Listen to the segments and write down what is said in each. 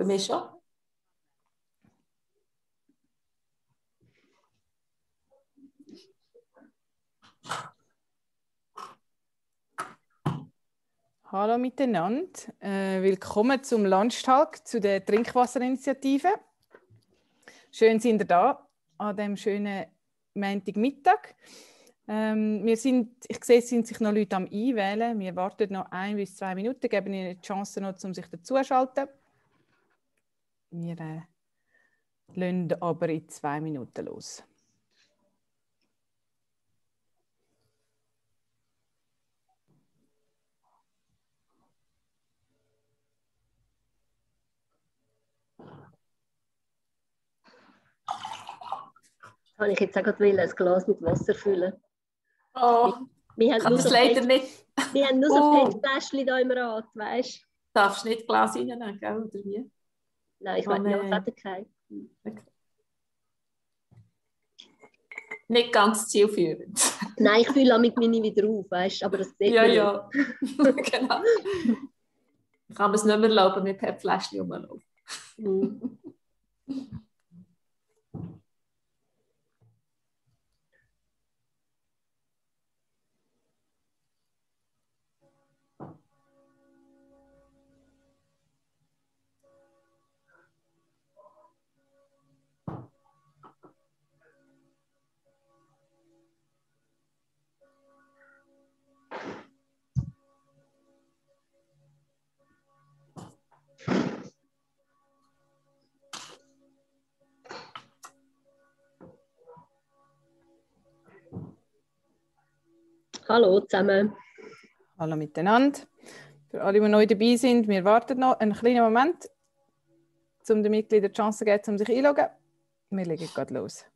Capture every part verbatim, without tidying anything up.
Für mich schon. Hallo miteinander, äh, willkommen zum Lunchtag zu der Trinkwasserinitiative. Schön sind ihr da an diesem schönen Montagmittag. Ähm, wir sind, ich sehe, es sind sich noch Leute am Einwählen. Wir warten noch ein bis zwei Minuten, geben ihnen die Chance noch, um sich dazuzuschalten. Wir äh, lassen aber in zwei Minuten los. Habe ich jetzt auch gerade ein Glas mit Wasser füllen. Oh, wir, wir haben kann nur das so leider Pet, nicht. Wir haben nur so Oh. P E T-Fläschchen hier im Rat, weißt du? Darfst du nicht Glas reinnehmen, gell, oder wie? Nein, ich Oh, meine, ja, nein. es hat keinen. Okay. Nicht ganz zielführend. Nein, ich fühle damit meine wieder auf, weißt du, aber das sieht Ja, man ja. Genau. Ich kann mir es nicht mehr erlauben, mit P E T-Fläschchen rumlaufen. Mhm. Hallo zusammen. Hallo miteinander. Für alle, die neu dabei sind, wir warten noch einen kleinen Moment, um den Mitgliedern die Chance zu geben, um sich einzuloggen. Wir legen gerade los.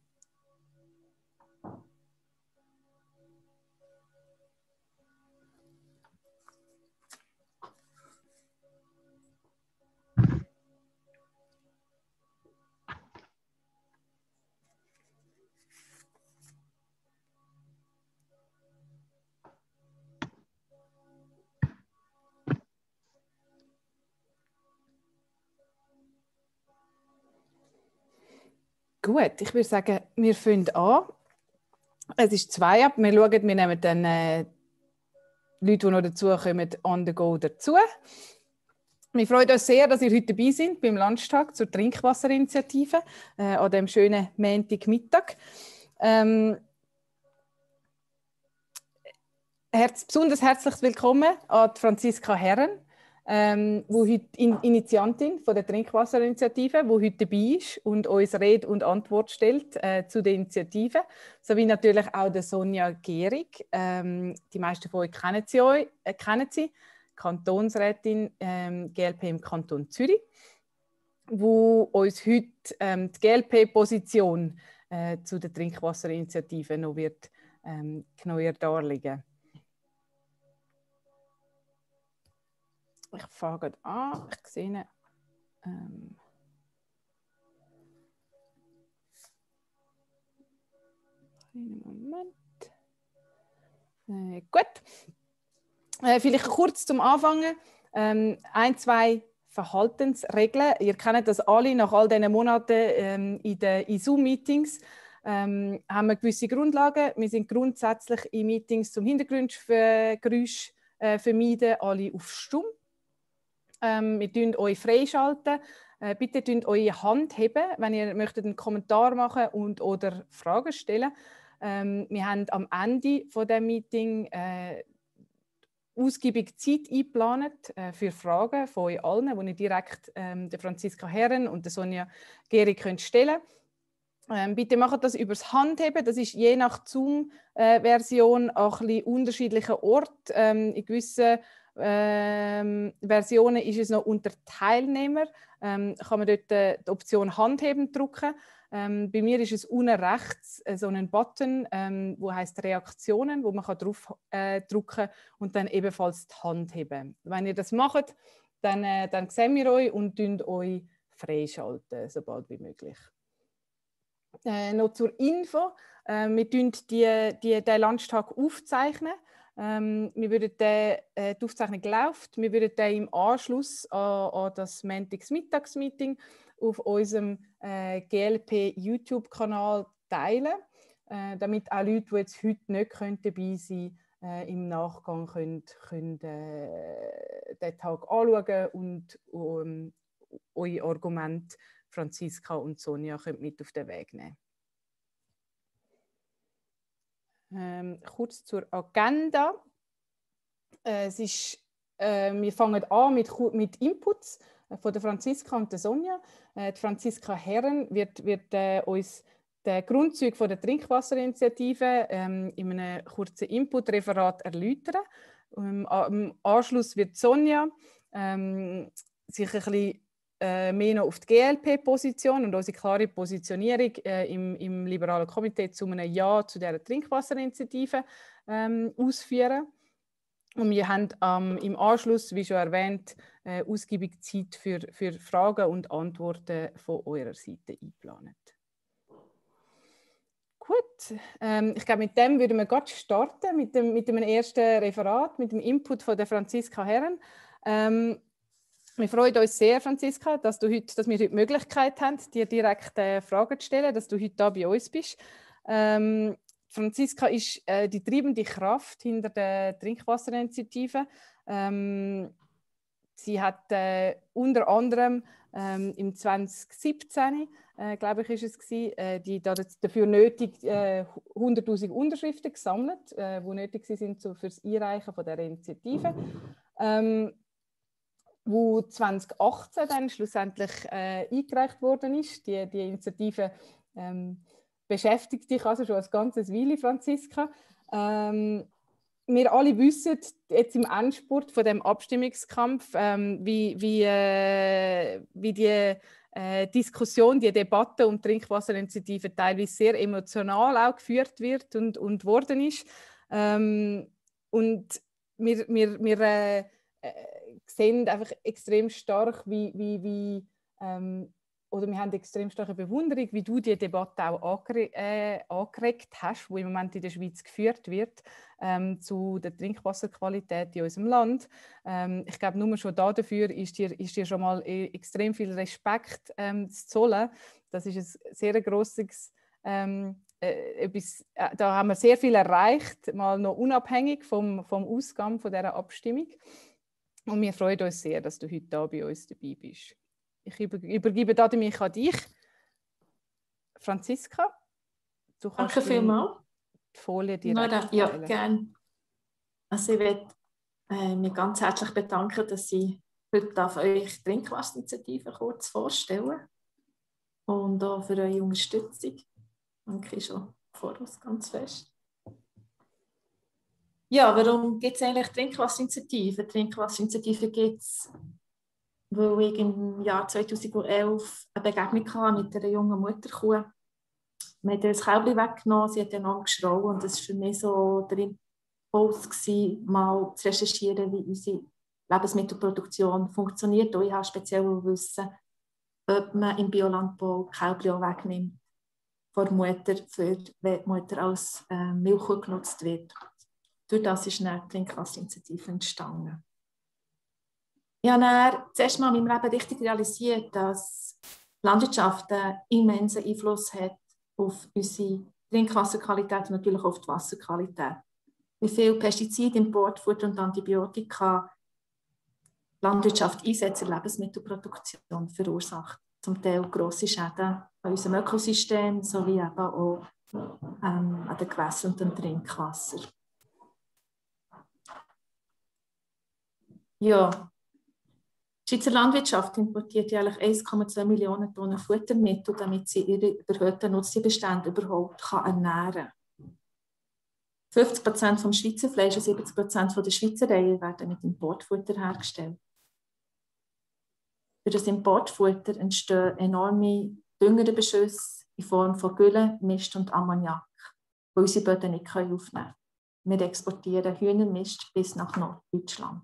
Gut, ich würde sagen, wir fangen an. Es ist zwei ab. Wir schauen, wir nehmen dann äh, Leute, die noch dazukommen, on the go dazu. Wir freuen uns sehr, dass ihr heute dabei seid beim Lunchtag zur Trinkwasserinitiative äh, an diesem schönen Montagmittag. Ähm, herz, besonders herzlich willkommen an Franziska Herren, ähm, wo heute in, Initiantin von der Trinkwasserinitiative, wo heute dabei ist und uns Rede und Antwort stellt äh, zu der Initiative, sowie natürlich auch der Sonja Gehrig. Ähm, die meisten von euch kennen sie, euch, äh, kennen sie. Kantonsrätin ähm, G L P im Kanton Zürich, wo uns heute ähm, die G L P-Position äh, zu der Trinkwasserinitiative noch wird ähm, genauer darlegen. Ich fange gerade an. Ich sehe ähm, einen Moment. Äh, gut. Äh, vielleicht kurz zum Anfangen. Ähm, ein, zwei Verhaltensregeln. Ihr kennt das alle nach all diesen Monaten ähm, in den Zoom-Meetings. Ähm, haben wir gewisse Grundlagen. Wir sind grundsätzlich in Meetings zum Hintergrundgeräusch äh, vermeiden, alle auf Stumm. Ähm, wir schalten euch freischalten. Äh, bitte heben eure Hand heben, wenn ihr möchtet einen Kommentar machen und oder Fragen stellen. Ähm, wir haben am Ende von dem Meeting äh, ausgiebig Zeit eingeplant äh, für Fragen von euch allen, die ihr direkt ähm, der Franziska Herren und der Sonja Gehrig könnt stellen. Ähm, bitte macht das über das Handheben. Das ist je nach Zoom-Version auch ein bisschen unterschiedlicher Ort. Ähm, in gewissen ähm, Versionen ist es noch unter Teilnehmer. Ähm, kann man dort äh, die Option Handheben drücken. Ähm, bei mir ist es unten rechts äh, so ein Button, ähm, wo heißt Reaktionen, wo man kann drauf äh, drücken und dann ebenfalls die Hand heben. Wenn ihr das macht, dann, äh, dann sehen wir euch und euch freischalten, sobald wie möglich. Äh, noch zur Info, äh, wir zeichnen die, die, den Lunchtag aufzeichnen. Ähm, wir würden den, äh, die Aufzeichnung läuft. Wir würden den im Anschluss an, an das Montags-Mittags-Meeting auf unserem äh, G L P-YouTube-Kanal teilen, äh, damit auch Leute, die jetzt heute nicht können dabei sein können, äh, im Nachgang können, können, äh, den Tag anschauen und um, eure Argumente, Franziska und Sonja, könnt mit auf den Weg nehmen. Ähm, kurz zur Agenda. Äh, es ist, äh, wir fangen an mit, mit Inputs von der Franziska und der Sonja. Äh, die Franziska Herren wird, wird äh, uns den Grundzüge von der Trinkwasserinitiative ähm, in einem kurzen Input-Referat erläutern. Ähm, am Anschluss wird Sonja ähm, sich ein bisschen äh, mehr noch auf die G L P-Position und unsere klare Positionierung äh, im, im liberalen Komitee zu einem Ja zu dieser Trinkwasserinitiative ähm, ausführen. Und wir haben ähm, im Anschluss, wie schon erwähnt, äh, ausgiebig Zeit für, für Fragen und Antworten von eurer Seite eingeplant. Gut, ähm, ich glaube, mit dem würden wir gerade starten, mit dem, mit dem ersten Referat, mit dem Input von der Franziska Herren. Ähm, wir freuen uns sehr, Franziska, dass, du heute, dass wir heute die Möglichkeit haben, dir direkt äh, Fragen zu stellen, dass du heute da bei uns bist. Ähm, Franziska ist äh, die treibende Kraft hinter der Trinkwasserinitiative. Ähm, sie hat äh, unter anderem ähm, im zwanzig siebzehn, äh, glaube ich, ist es gewesen, äh, die dafür nötig äh, hunderttausend Unterschriften gesammelt, äh, die nötig sind so für das Einreichen von der Initiative. Ähm, wo zwanzig achtzehn dann schlussendlich äh, eingereicht worden ist. Die, die Initiative ähm, beschäftigt dich also schon als ganzes Weile, Franziska. Ähm, wir alle wissen jetzt im Endspurt von dem Abstimmungskampf, ähm, wie, wie, äh, wie die äh, Diskussion, die Debatte um die Trinkwasserinitiative teilweise sehr emotional auch geführt wird und, und worden ist. Ähm, und wir, wir, wir äh, sehen einfach extrem stark, wie, wie, wie ähm, oder wir haben extrem starke Bewunderung, wie du die Debatte auch angere äh, angeregt hast, die im Moment in der Schweiz geführt wird, ähm, zu der Trinkwasserqualität in unserem Land. Ähm, ich glaube, nur schon dafür ist dir, ist dir schon mal e extrem viel Respekt ähm, zu zollen. Das ist ein sehr grosses ähm, äh, etwas, äh, da haben wir sehr viel erreicht, mal noch unabhängig vom, vom Ausgang von dieser Abstimmung. Und wir freuen uns sehr, dass du heute da bei uns dabei bist. Ich übergebe damit an dich, Franziska. Du kannst Danke vielmals. Die Folie direkt Ja, gerne. Also ich möchte äh, mich ganz herzlich bedanken, dass ich heute auf euch Trinkwasserinitiative kurz vorstellen und auch für eure Unterstützung. Danke schon voraus ganz fest. Ja, warum gibt es eigentlich Trinkwasserinitiative? Trinkwasserinitiative gibt es, weil ich im Jahr zweitausendelf eine Begegnung hatte mit einer jungen Mutterkuh. Wir haben ihr das Kälbchen weggenommen, sie hat enorm geschrauen und das war für mich so der Impuls, gewesen, mal zu recherchieren, wie unsere Lebensmittelproduktion funktioniert. Und ich wollte speziell wissen, ob man im Biolandbau Kälbchen auch wegnimmt von der Mutter, für, wenn die Mutter als äh, Milchkuh genutzt wird. Durch das ist eine Trinkwasserinitiative entstanden. Ich habe dann zuerst mal in meinem Leben richtig realisiert, dass die Landwirtschaft einen immensen Einfluss hat auf unsere Trinkwasserqualität und natürlich auf die Wasserqualität. Wie viel Pestizide, Importfutter und Antibiotika die Landwirtschaft einsetzt in der Lebensmittelproduktion verursacht. Zum Teil grosse Schäden an unserem Ökosystem sowie eben auch ähm, an den Gewässern und dem Trinkwasser. Ja. Die Schweizer Landwirtschaft importiert jährlich eins Komma zwei Millionen Tonnen Futtermittel, damit sie ihre überhöhten Nutztierbestände überhaupt ernähren kann. fünfzig Prozent vom Schweizer Fleisch und siebzig Prozent der Schweizer Eier werden mit Importfutter hergestellt. Durch das Importfutter entstehen enorme Düngerbeschüsse in Form von Gülle, Mist und Ammoniak, die unsere Böden nicht aufnehmen können. Wir exportieren Hühnermist bis nach Norddeutschland.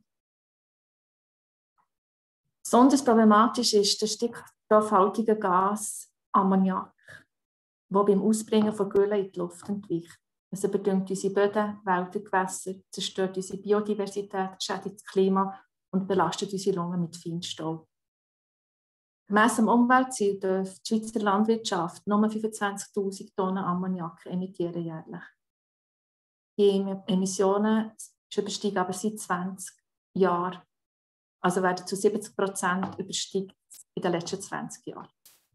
Besonders problematisch ist das stickstoffhaltige Gas Ammoniak, das beim Ausbringen von Gülle in die Luft entweicht. Es überdüngt unsere Böden, Wälder, Gewässer, zerstört unsere Biodiversität, schädigt das Klima und belastet unsere Lungen mit Feinstaub. Gemäss dem Umweltziel darf die Schweizer Landwirtschaft nur fünfundzwanzigtausend Tonnen Ammoniak emittieren jährlich. Die Emissionen übersteigen aber seit zwanzig Jahren, also werden zu siebzig Prozent übersteigt in den letzten zwanzig Jahren.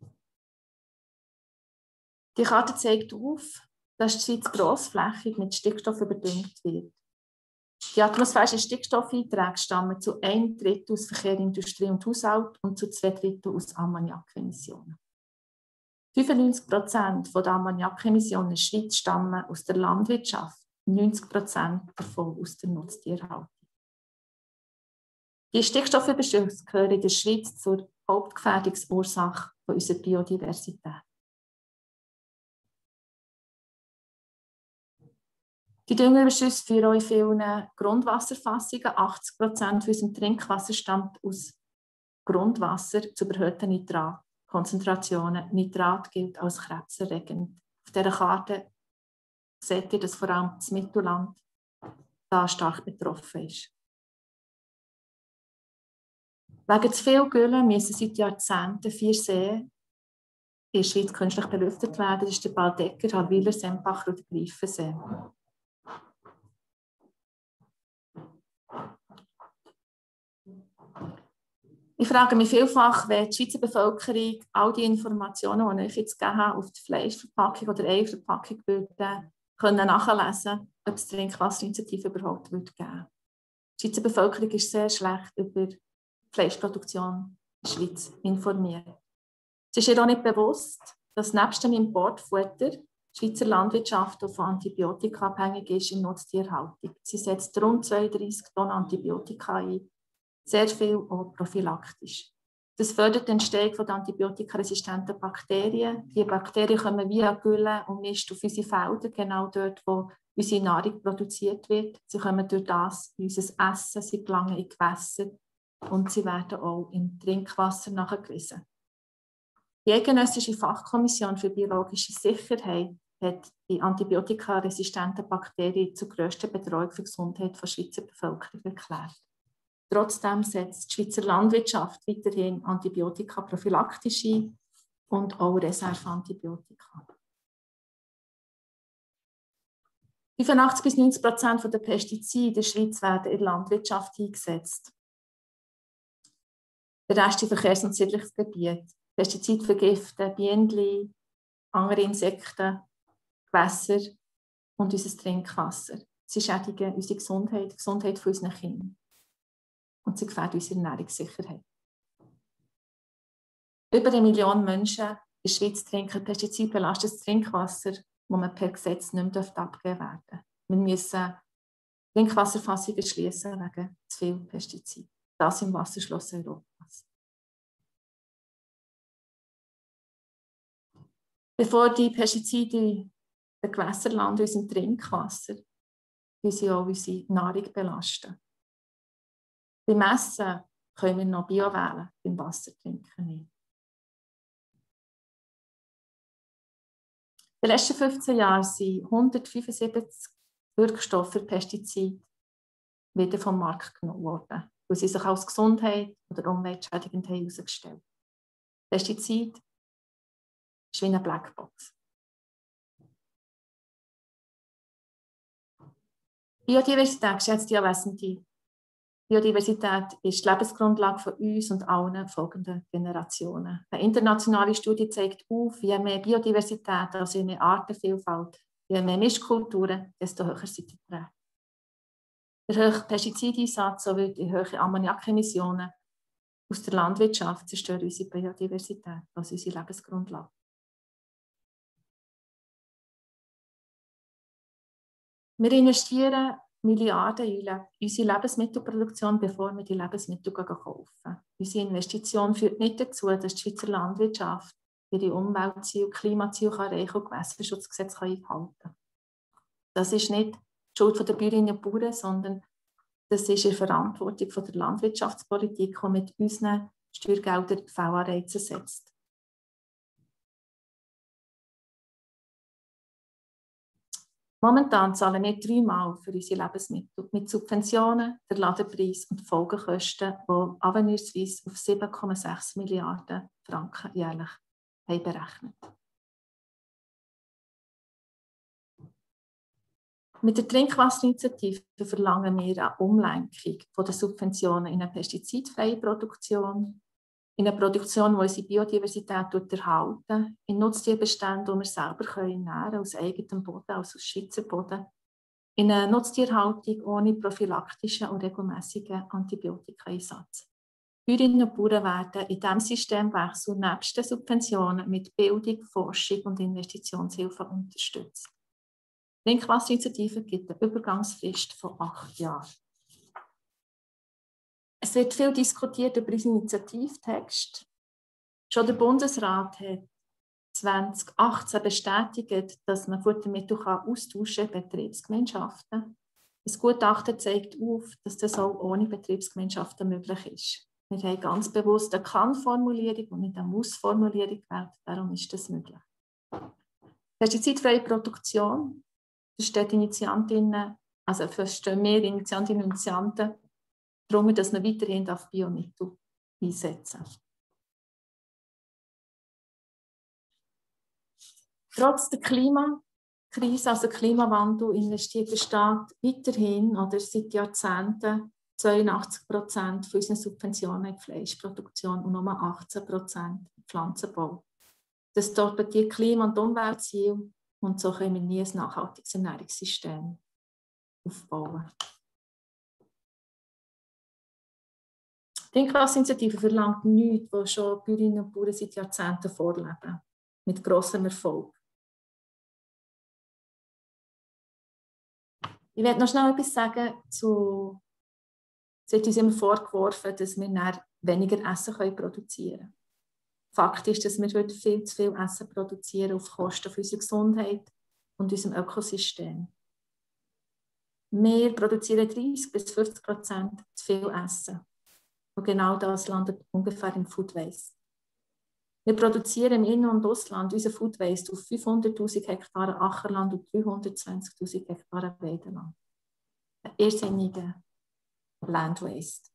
Die Karte zeigt auf, dass die Schweiz grossflächig mit Stickstoff überdüngt wird. Die atmosphärischen Stickstoffeinträge stammen zu einem Drittel aus Verkehr, Industrie und Haushalt und zu zwei Drittel aus Ammoniakemissionen. fünfundneunzig Prozent der Ammoniakemissionen in der Schweiz stammen aus der Landwirtschaft, neunzig Prozent davon aus der Nutztierhaltung. Die Stickstoffüberschüsse gehören in der Schweiz zur Hauptgefährdungsursache unserer Biodiversität. Die Düngerüberschüsse führen auch in vielen Grundwasserfassungen. achtzig Prozent unseres Trinkwasser stammt aus Grundwasser zu überhöhten Nitratkonzentrationen. Nitrat gilt als krebserregend. Auf dieser Karte seht ihr, dass vor allem das Mittelland da stark betroffen ist. Wegen zu viel Gülle müssen seit Jahrzehnten vier Seen in der Schweiz künstlich belüftet werden. Das ist der Baldecker, Harwiler, Sempacher und der Greifensee. Ich frage mich vielfach, wenn die Schweizer Bevölkerung all die Informationen, die ich jetzt gegeben habe, auf die Fleischverpackung oder Eiverpackung würde, können nachlesen, ob es die Trinkwasserinitiative überhaupt würde geben. Die Schweizer Bevölkerung ist sehr schlecht über die Fleischproduktion in der Schweiz informiert. Es ist ihr auch nicht bewusst, dass nebst dem Importfutter die Schweizer Landwirtschaft von Antibiotika abhängig ist in Nutztierhaltung. Sie setzt rund zweiunddreissig Tonnen Antibiotika ein, sehr viel auch prophylaktisch. Das fördert die Entstehung von antibiotikaresistenten Bakterien. Die Bakterien kommen via Gülle und Mist auf unsere Felder, genau dort, wo unsere Nahrung produziert wird. Sie kommen durch das in unser Essen, sie gelangen in Gewässer und sie werden auch im Trinkwasser nachgewiesen. Die Eidgenössische Fachkommission für biologische Sicherheit hat die antibiotikaresistenten Bakterien zur grössten Bedrohung für die Gesundheit der Schweizer Bevölkerung erklärt. Trotzdem setzt die Schweizer Landwirtschaft weiterhin Antibiotika prophylaktisch ein und auch Reserveantibiotika. fünfundachtzig bis neunzig Prozent der Pestizide in der Schweiz werden in der Landwirtschaft eingesetzt. Der Rest in Verkehrs- und Siedlungsgebieten. Pestizide vergiften Bienen, andere Insekten, Gewässer und unser Trinkwasser. Sie schädigen unsere Gesundheit, die Gesundheit unserer Kinder. Und sie gefährden unsere Ernährungssicherheit. Über eine Million Menschen in der Schweiz trinken pestizidbelastetes Trinkwasser, das man per Gesetz nicht mehr abgeben darf. Wir müssen Trinkwasserfassungen schließen wegen zu viel Pestizid. Das im Wasserschloss Europas. Bevor die Pestizide in den Gewässern landen, in unserem Trinkwasser, die sie auch unsere Nahrung belasten. Beim Essen können wir noch Bio wählen, beim Wasser trinken nicht. In den letzten fünfzehn Jahren sind hundertfünfundsiebzig Wirkstoffe für Pestizide wieder vom Markt genommen worden, weil sie sich als Gesundheit oder umweltschädigend herausgestellt haben. Pestizid ist wie eine Blackbox. Biodiversität, geschätzte Anwesende. Biodiversität ist die Lebensgrundlage von uns und allen folgenden Generationen. Eine internationale Studie zeigt auf, je mehr Biodiversität, also je mehr Artenvielfalt, je mehr Mischkulturen, desto höher sind die Erträge. Der hohe Pestizideinsatz sowie die hohen Ammoniakemissionen aus der Landwirtschaft zerstören unsere Biodiversität, also unsere Lebensgrundlage. Wir investieren Milliarden in unsere Lebensmittelproduktion, bevor wir die Lebensmittel kaufen. Unsere Investition führt nicht dazu, dass die Schweizer Landwirtschaft ihre Umweltziele, Klimaziele erreichen und Gewässerschutzgesetz einhalten kann. Das ist nicht die Schuld der Bäuerinnen und Bauern, sondern das ist die Verantwortung der Landwirtschaftspolitik, die mit unseren Steuergeldern Fehlanreize setzt. Momentan zahlen wir dreimal für unsere Lebensmittel mit Subventionen, der Ladenpreis und Folgekosten, die Avenue Suisse auf sieben Komma sechs Milliarden Franken jährlich haben berechnet. Mit der Trinkwasserinitiative verlangen wir eine Umlenkung der Subventionen in eine pestizidfreie Produktion, in eine Produktion, die unsere Biodiversität erhalten, in Nutztierbestände, die wir selber ernähren können, aus eigenem Boden, also aus Schweizer Boden, in eine Nutztierhaltung ohne prophylaktischen und regelmäßigen Antibiotikaeinsatz. Bäuerinnen und Bauern werden in diesem Systemwechsel nebst den Subventionen mit Bildung, Forschung und Investitionshilfe unterstützt. Die Trinkwasserinitiative gibt eine Übergangsfrist von acht Jahren. Es wird viel diskutiert über unseren Initiativtext. Schon der Bundesrat hat zwanzig achtzehn bestätigt, dass man Futtermittel austauschen kann, Betriebsgemeinschaften. Das Gutachten zeigt auf, dass das auch ohne Betriebsgemeinschaften möglich ist. Wir haben ganz bewusst eine Kann-Formulierung und nicht eine Muss-Formulierung gewählt, darum ist das möglich. Pestizidfreie Produktion, da steht Initiantinnen, also verstehen wir Initiantinnen und Initianten, darum, dass man weiterhin auf Biomittel einsetzen. Trotz der Klimakrise, also Klimawandel, investiert der Staat weiterhin oder seit Jahrzehnten zweiundachtzig Prozent von unseren Subventionen in die Fleischproduktion und nur achtzehn Prozent in Pflanzenbau. Das torpediert Klima- und Umweltziele und so können wir nie ein nachhaltiges Ernährungssystem aufbauen. Die Trinkwasserinitiative verlangt nichts, was schon Bäuerinnen und Bauern seit Jahrzehnten vorleben, mit grossem Erfolg. Ich werde noch schnell etwas sagen zu, es wird uns immer vorgeworfen, dass wir weniger Essen produzieren können. Fakt ist, dass wir heute viel zu viel Essen produzieren auf Kosten unserer Gesundheit und unserem Ökosystem. Wir produzieren dreißig bis fünfzig Prozent zu viel Essen. Und genau das landet ungefähr im Food Waste. Wir produzieren im In- und Ausland unser Food Waste auf fünfhunderttausend Hektaren Ackerland und dreihundertzwanzigtausend Hektaren Weideland. Ein irrsinniger Land Waste.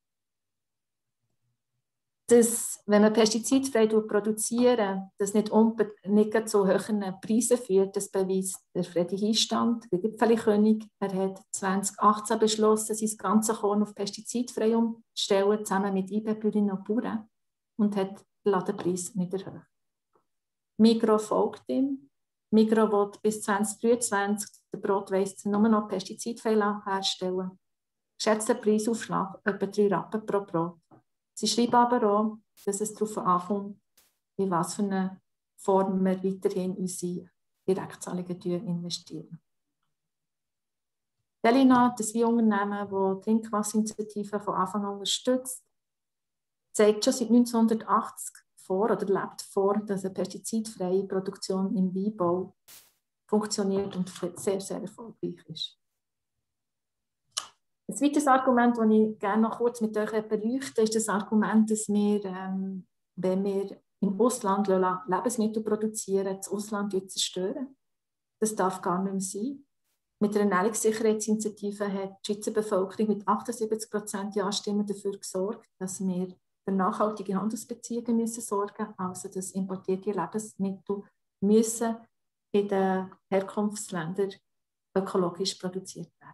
Dass, wenn man pestizidfrei produziert, das nicht, nicht zu hohen Preisen führt, das beweist der Freddy Hinstand, der Gipfeli-König. Er hat zwanzig achtzehn beschlossen, sein ganzes Korn auf pestizidfrei umzustellen, zusammen mit I B-Bäuerinnen und Bauern, und hat den Ladenpreis nicht erhöht. Migros folgt ihm. Migros will bis zwanzig dreiundzwanzig den Brotweizen nur noch pestizidfrei herstellen. Geschätzter Preisaufschlag etwa drei Rappen pro Brot. Sie schreiben aber auch, dass es darauf ankommt, in was für eine Form wir weiterhin unsere Direktzahlungen investieren. Delina, das Unternehmen, das die Trinkwasserinitiative von Anfang an unterstützt, zeigt schon seit neunzehnhundertachtzig vor oder lebt vor, dass eine pestizidfreie Produktion im Weinbau funktioniert und sehr, sehr erfolgreich ist. Ein weiteres Argument, das ich gerne noch kurz mit euch beleuchte, ist das Argument, dass wir, ähm, wenn wir im Ausland Lebensmittel produzieren, das Ausland zerstören. Das darf gar nicht mehr sein. Mit der Ernährungssicherheitsinitiative hat die Schweizer Bevölkerung mit achtundsiebzig Prozent Ja-Stimmen dafür gesorgt, dass wir für nachhaltige Handelsbeziehungen müssen sorgen müssen, also dass importierte Lebensmittel müssen in den Herkunftsländern ökologisch produziert werden.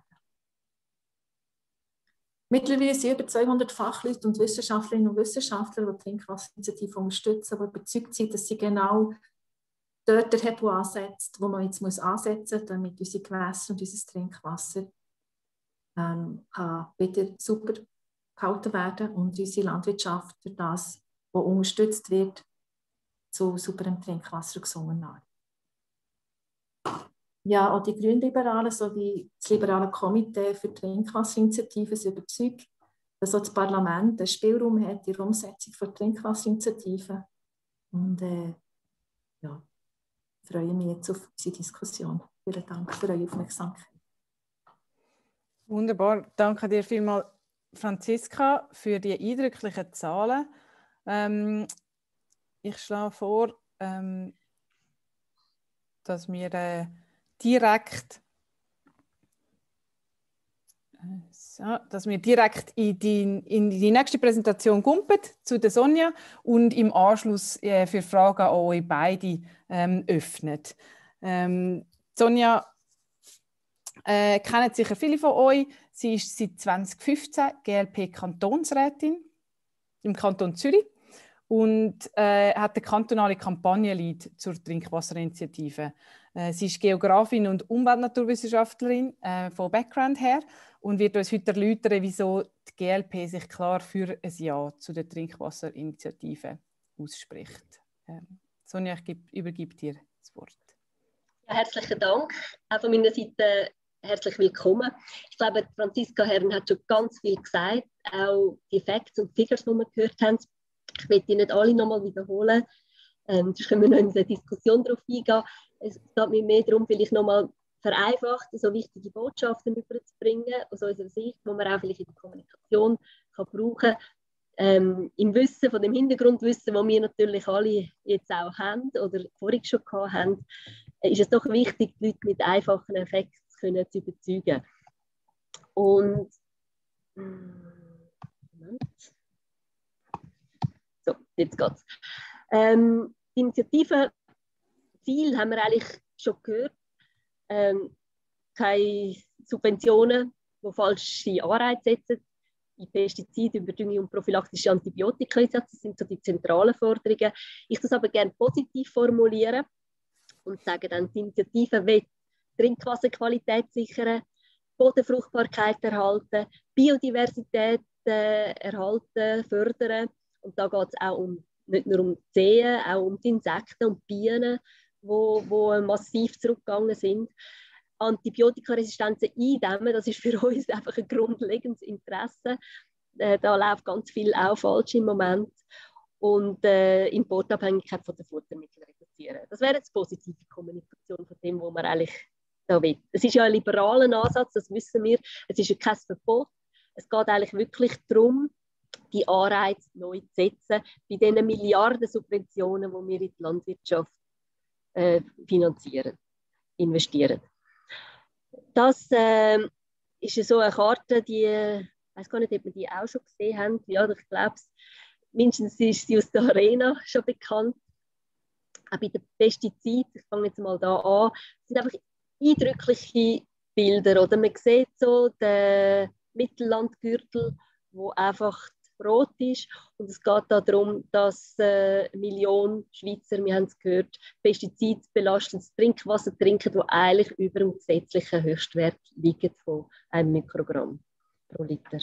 Mittlerweile sind über zweihundert Fachleute und Wissenschaftlerinnen und Wissenschaftler, die die Trinkwasserinitiative unterstützen, die überzeugt sind, dass sie genau dort der Hebel ansetzt, wo man jetzt muss ansetzen muss, damit unsere Gewässer und unser Trinkwasser ähm, kann wieder super gehalten werden und unsere Landwirtschaft durch das, was unterstützt wird, zu sauberem Trinkwasser gesungen hat. Ja, auch die Grünliberalen sowie das liberale Komitee für die Trinkwasserinitiative sind überzeugt, dass auch das Parlament einen Spielraum hat in der Umsetzung der Trinkwasserinitiative. Und äh, ja, ich freue mich jetzt auf unsere Diskussion. Vielen Dank für eure Aufmerksamkeit. Wunderbar. Danke dir vielmals, Franziska, für die eindrücklichen Zahlen. Ähm, ich schlage vor, ähm, dass wir äh, direkt So, dass wir direkt in die, in die nächste Präsentation kommen, zu der Sonja, und im Anschluss äh, für Fragen an euch beide ähm, öffnen. Ähm, Sonja äh, kennen sicher viele von euch. Sie ist seit zwanzig fünfzehn G L P-Kantonsrätin im Kanton Zürich und äh, hat eine kantonale Kampagnenlead zur Trinkwasserinitiative. Äh, sie ist Geografin und Umweltnaturwissenschaftlerin äh, von Background her und wird uns heute erläutern, wieso die G L P sich klar für ein Ja zu der Trinkwasserinitiative ausspricht. Ähm, Sonja, ich gebe, übergebe dir das Wort. Ja, herzlichen Dank. Auch von meiner Seite herzlich willkommen. Ich glaube, Franziska Herren hat schon ganz viel gesagt, auch die Facts und Figures, die wir gehört haben. Ich will die nicht alle nochmal wiederholen, ähm, sonst können wir noch in eine Diskussion darauf eingehen. Es geht mir mehr darum, vielleicht nochmal vereinfacht so wichtige Botschaften überzubringen, aus unserer Sicht, die man auch vielleicht in der Kommunikation kann brauchen kann. Ähm, Im Wissen, von dem Hintergrundwissen, das wir natürlich alle jetzt auch haben oder vorhin schon gehabt haben, ist es doch wichtig, die Leute mit einfachen Effekten zu, können, zu überzeugen. Und Moment. So, jetzt geht's. Ähm, die Initiative Ziel haben wir eigentlich schon gehört. Ähm, keine Subventionen, die falsche Anreize setzen, in Pestizide, Überdüngung und prophylaktische Antibiotika einsetzen. Das sind so die zentralen Forderungen. Ich das aber gerne positiv formulieren und sage dann, die Initiative will Trinkwasserqualität sichern, Bodenfruchtbarkeit erhalten, Biodiversität äh, erhalten, fördern. Und da geht es auch um, nicht nur um die Zehen, auch um die Insekten und die Bienen, die wo, wo massiv zurückgegangen sind. Antibiotikaresistenzen eindämmen, das ist für uns einfach ein grundlegendes Interesse. Äh, da läuft ganz viel auch falsch im Moment. Und äh, Importabhängigkeit von den Futtermitteln reduzieren. Das wäre jetzt positive Kommunikation von dem, was man eigentlich da will. Es ist ja ein liberaler Ansatz, das wissen wir. Es ist ja kein Verbot. Es geht eigentlich wirklich darum, die Anreize neu zu setzen bei diesen Milliarden Subventionen, die wir in die Landwirtschaft äh, finanzieren, investieren. Das äh, ist so eine Karte, die, ich weiß gar nicht, ob wir die auch schon gesehen haben. Ja, ich glaube, mindestens ist sie aus der Arena schon bekannt. Auch bei den Pestiziden, ich fange jetzt mal da an, sind einfach eindrückliche Bilder. Oder man sieht so den Mittellandgürtel, wo einfach rot ist. Und es geht darum, dass äh, Millionen Schweizer, wir haben es gehört, pestizidbelastetes Trinkwasser trinken, das eigentlich über dem gesetzlichen Höchstwert liegt von einem Mikrogramm pro Liter.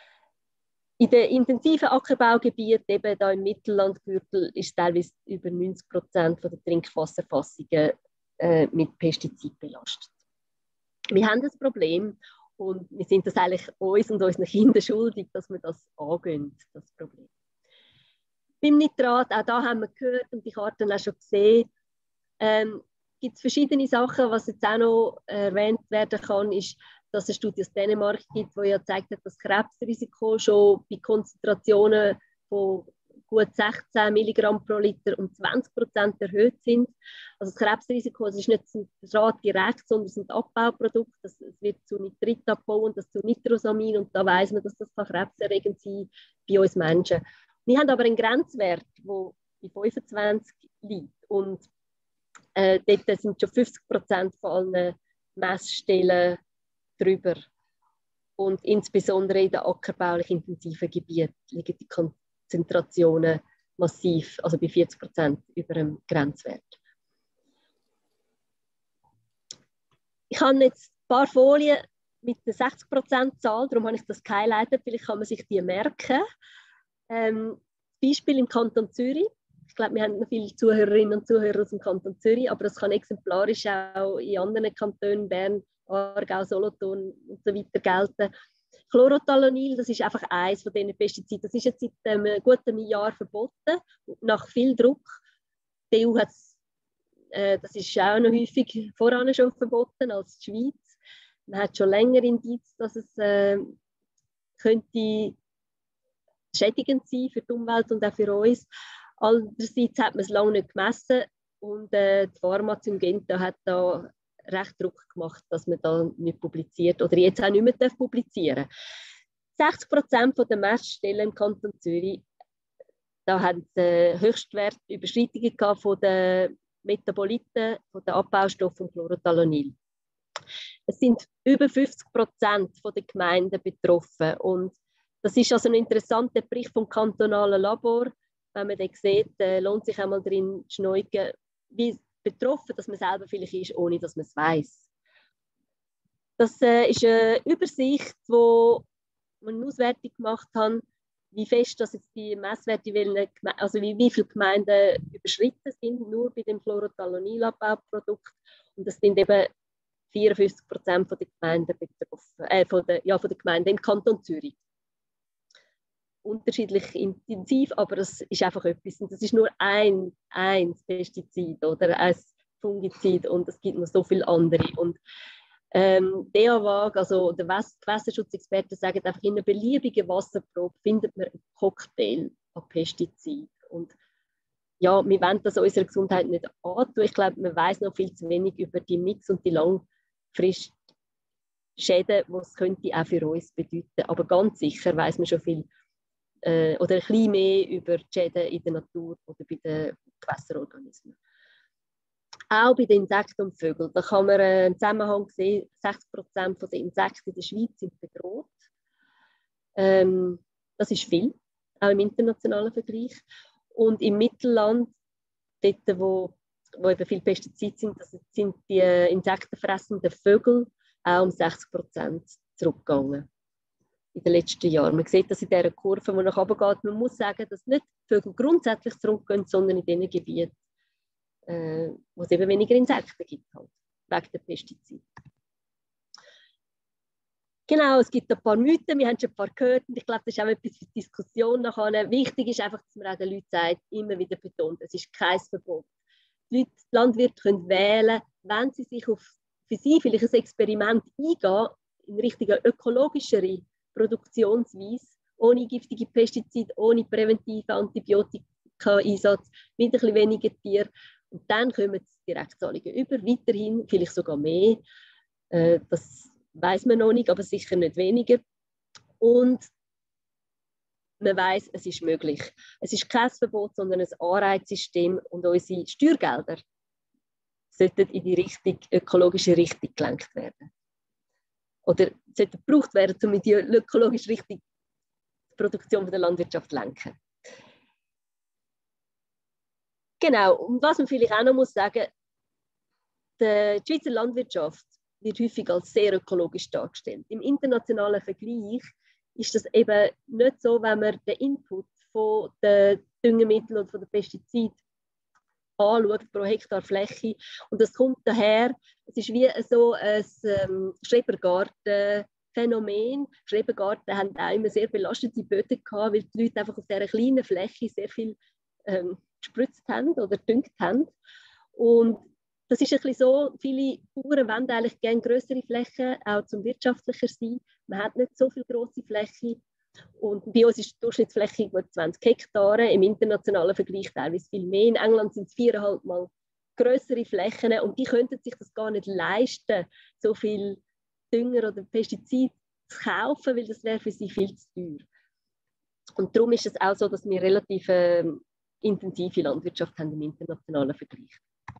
In den intensiven Ackerbaugebieten, eben hier im Mittellandgürtel, ist teilweise über neunzig Prozent der Trinkwasserfassungen äh, mit Pestizid belastet. Wir haben das Problem und wir sind das eigentlich uns und unseren Kindern schuldig, dass wir das angehen, das Problem. Beim Nitrat, auch da haben wir gehört und die Karten auch schon gesehen, ähm, gibt es verschiedene Sachen. Was jetzt auch noch erwähnt werden kann, ist, dass es eine Studie aus Dänemark gibt, die ja gezeigt hat, dass das Krebsrisiko schon bei Konzentrationen von gut sechzehn Milligramm pro Liter um zwanzig Prozent erhöht sind. Also das Krebsrisiko, das ist nicht das Nitrat direkt, sondern es sind Abbauprodukte. Das, es wird zu Nitrit abgebaut und das zu Nitrosamin und da weiss man, dass das krebserregend sein kann bei uns Menschen. Wir haben aber einen Grenzwert, der bei fünfundzwanzig liegt und äh, dort sind schon fünfzig Prozent von allen Messstellen drüber. Und insbesondere in den ackerbaulich intensiven Gebieten liegen die Konzentrationen massiv, also bei vierzig Prozent über dem Grenzwert. Ich habe jetzt ein paar Folien mit der sechzig Prozent Zahl, darum habe ich das gehighlightet, vielleicht kann man sich die merken. Ähm, Beispiel im Kanton Zürich. Ich glaube, wir haben noch viele Zuhörerinnen und Zuhörer aus dem Kanton Zürich, aber das kann exemplarisch auch in anderen Kantonen, Bern, Aargau, Solothurn und so weiter gelten. Chlorothalonil, das ist einfach eines von diesen Pestiziden. Das ist jetzt seit einem guten Jahr verboten, nach viel Druck. Die E U hat es, äh, das ist auch noch häufig voran schon verboten als die Schweiz. Man hat schon länger Indiz, dass es äh, könnte schädigend sein für die Umwelt und auch für uns. Andererseits hat man es lange nicht gemessen und äh, die Pharma Syngenta hat da recht Druck gemacht, dass man da nicht publiziert oder jetzt auch nicht mehr publizieren darf. sechzig Prozent der Messstellen im Kanton Zürich, da haben sie Höchstwertüberschreitungen gehabt von den Metaboliten, von den Abbaustoffen von Chlorothalonil. Es sind über fünfzig Prozent der Gemeinden betroffen und das ist also ein interessanter Bericht vom kantonalen Labor. Wenn man den sieht, äh, lohnt sich einmal drin zu schneugen, wie betroffen dass man selber vielleicht ist, ohne dass man es weiss. Das äh, ist eine Übersicht, wo wir eine Auswertung gemacht haben, wie fest dass jetzt die Messwerte, also wie, wie viele Gemeinden überschritten sind, nur bei dem Chlorothalonil-Abbauprodukt. Und das sind eben vierundfünfzig Prozent der Gemeinden betroffen, äh, von der, ja, von der Gemeinden im Kanton Zürich. Unterschiedlich intensiv, aber das ist einfach etwas. Und das ist nur ein, ein Pestizid oder ein Fungizid und es gibt noch so viele andere. Und ähm, D A W A G, also der Wasserschutzexperten sagen einfach, in einer beliebigen Wasserprobe findet man einen Cocktail an Pestiziden. Und ja, wir wollen das unserer Gesundheit nicht antun. Ich glaube, man weiß noch viel zu wenig über die Mittel- und die Langfristschäden, die es könnte auch für uns bedeuten. Aber ganz sicher weiß man schon viel äh, oder ein bisschen mehr über die Schäden in der Natur oder bei den Gewässerorganismen. Auch bei den Insekten und Vögeln. Da kann man äh, einen Zusammenhang sehen, sechzig Prozent der Insekten in der Schweiz sind bedroht. Ähm, das ist viel, auch im internationalen Vergleich. Und im Mittelland, dort, wo, wo eben viele Pestizide sind, das sind die äh, insektenfressenden Vögel auch um sechzig Prozent zurückgegangen in den letzten Jahren. Man sieht das in dieser Kurve, die nach oben geht. Man muss sagen, dass nicht die Vögel grundsätzlich zurückgehen, sondern in den Gebieten, äh, wo es eben weniger Insekten gibt, halt, wegen der Pestizide. Genau, es gibt ein paar Mythen, wir haben schon ein paar gehört und ich glaube, das ist auch etwas für die Diskussion nachher. Wichtig ist einfach, dass man auch den Leuten sagt, immer wieder betont, es ist kein Verbot. Die, Leute, die Landwirte können wählen, wenn sie sich auf für sie vielleicht ein Experiment eingehen, in Richtung ökologischere Produktionsweise, ohne giftige Pestizide, ohne präventive Antibiotika-Einsatz, mit ein bisschen weniger Tier. Und dann kommen Direktzahlungen über, weiterhin, vielleicht sogar mehr. Äh, das weiß man noch nicht, aber sicher nicht weniger. Und man weiß, es ist möglich. Es ist kein Verbot, sondern ein Anreizsystem und unsere Steuergelder sollten in die Richtung, ökologische Richtung gelenkt werden. Oder sollten gebraucht werden, um in die ökologische Richtung die Produktion der Landwirtschaft zu lenken. Genau, und was man vielleicht auch noch muss sagen, die Schweizer Landwirtschaft wird häufig als sehr ökologisch dargestellt. Im internationalen Vergleich ist das eben nicht so, wenn man den Input von den Düngemitteln und von den Pestiziden anschaut pro Hektar Fläche. Und das kommt daher, es ist wie so ein ähm, Schrebergarten-Phänomen. Schrebergarten haben auch immer sehr belastete Böden gehabt, weil die Leute einfach auf dieser kleinen Fläche sehr viel ähm, gespritzt haben oder gedüngt haben. Und das ist ein bisschen so, viele Bauern wollen eigentlich gerne grössere Flächen, auch zum wirtschaftlicher sein. Man hat nicht so viel grosse Fläche. Und bei uns ist die Durchschnittsfläche gut zwanzig Hektare, im internationalen Vergleich teilweise viel mehr. In England sind es viereinhalb Mal grössere Flächen und die könnten sich das gar nicht leisten, so viel Dünger oder Pestizide zu kaufen, weil das wäre für sie viel zu teuer. Und darum ist es auch so, dass wir relativ äh, intensive Landwirtschaft haben im internationalen Vergleich.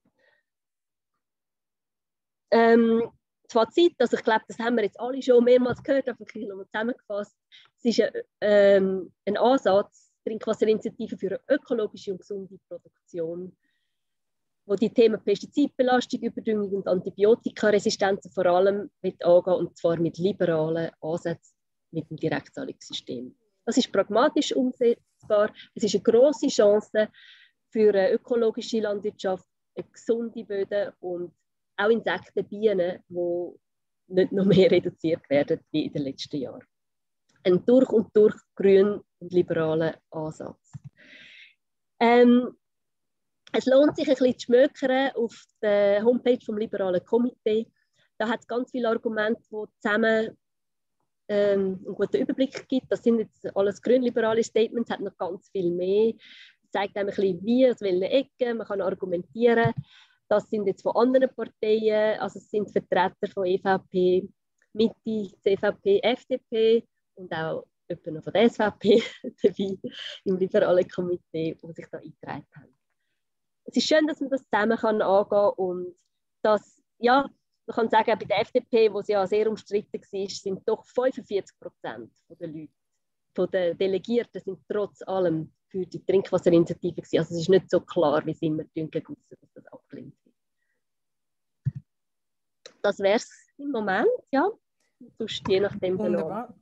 Ähm, das Fazit, also ich glaube, das haben wir jetzt alle schon mehrmals gehört, einfach ein nochmal zusammengefasst. Es ist ein, ähm, ein Ansatz, Trinkwasserinitiative für eine ökologische und gesunde Produktion, wo die Themen Pestizidbelastung, Überdüngung und Antibiotikaresistenzen vor allem mit angehen, und zwar mit liberalen Ansätzen mit dem Direktzahlungssystem. Das ist pragmatisch umsetzbar. Es ist eine grosse Chance für eine ökologische Landwirtschaft, eine gesunde Böden und auch Insekten, Bienen, die nicht noch mehr reduziert werden wie in den letzten Jahren. Ein durch und durch grün und liberaler Ansatz. Ähm, es lohnt sich ein bisschen zu schmökern auf der Homepage vom Liberalen Komitee. Da hat es ganz viele Argumente, die zusammen ähm, einen guten Überblick gibt. Das sind jetzt alles grünliberale Statements, hat noch ganz viel mehr. Es zeigt einem ein bisschen, wie, aus welchen Ecken, man kann argumentieren. Das sind jetzt von anderen Parteien, also es sind Vertreter von E V P, Mitte, C V P, F D P und auch jemand noch von der S V P dabei im liberalen Komitee, die sich da eingetragen haben. Es ist schön, dass man das zusammen kann angehen kann und dass, ja, man kann sagen, bei der F D P, wo sie ja sehr umstritten war, sind doch fünfundvierzig Prozent der Leute, von den Delegierten, sind trotz allem für die Trinkwasserinitiative gewesen. Also es ist nicht so klar, wie es immer gegen aussen, dass das abgelehnt wird. Das wäre es im Moment, ja. Sonst je nachdem. Wunderbar.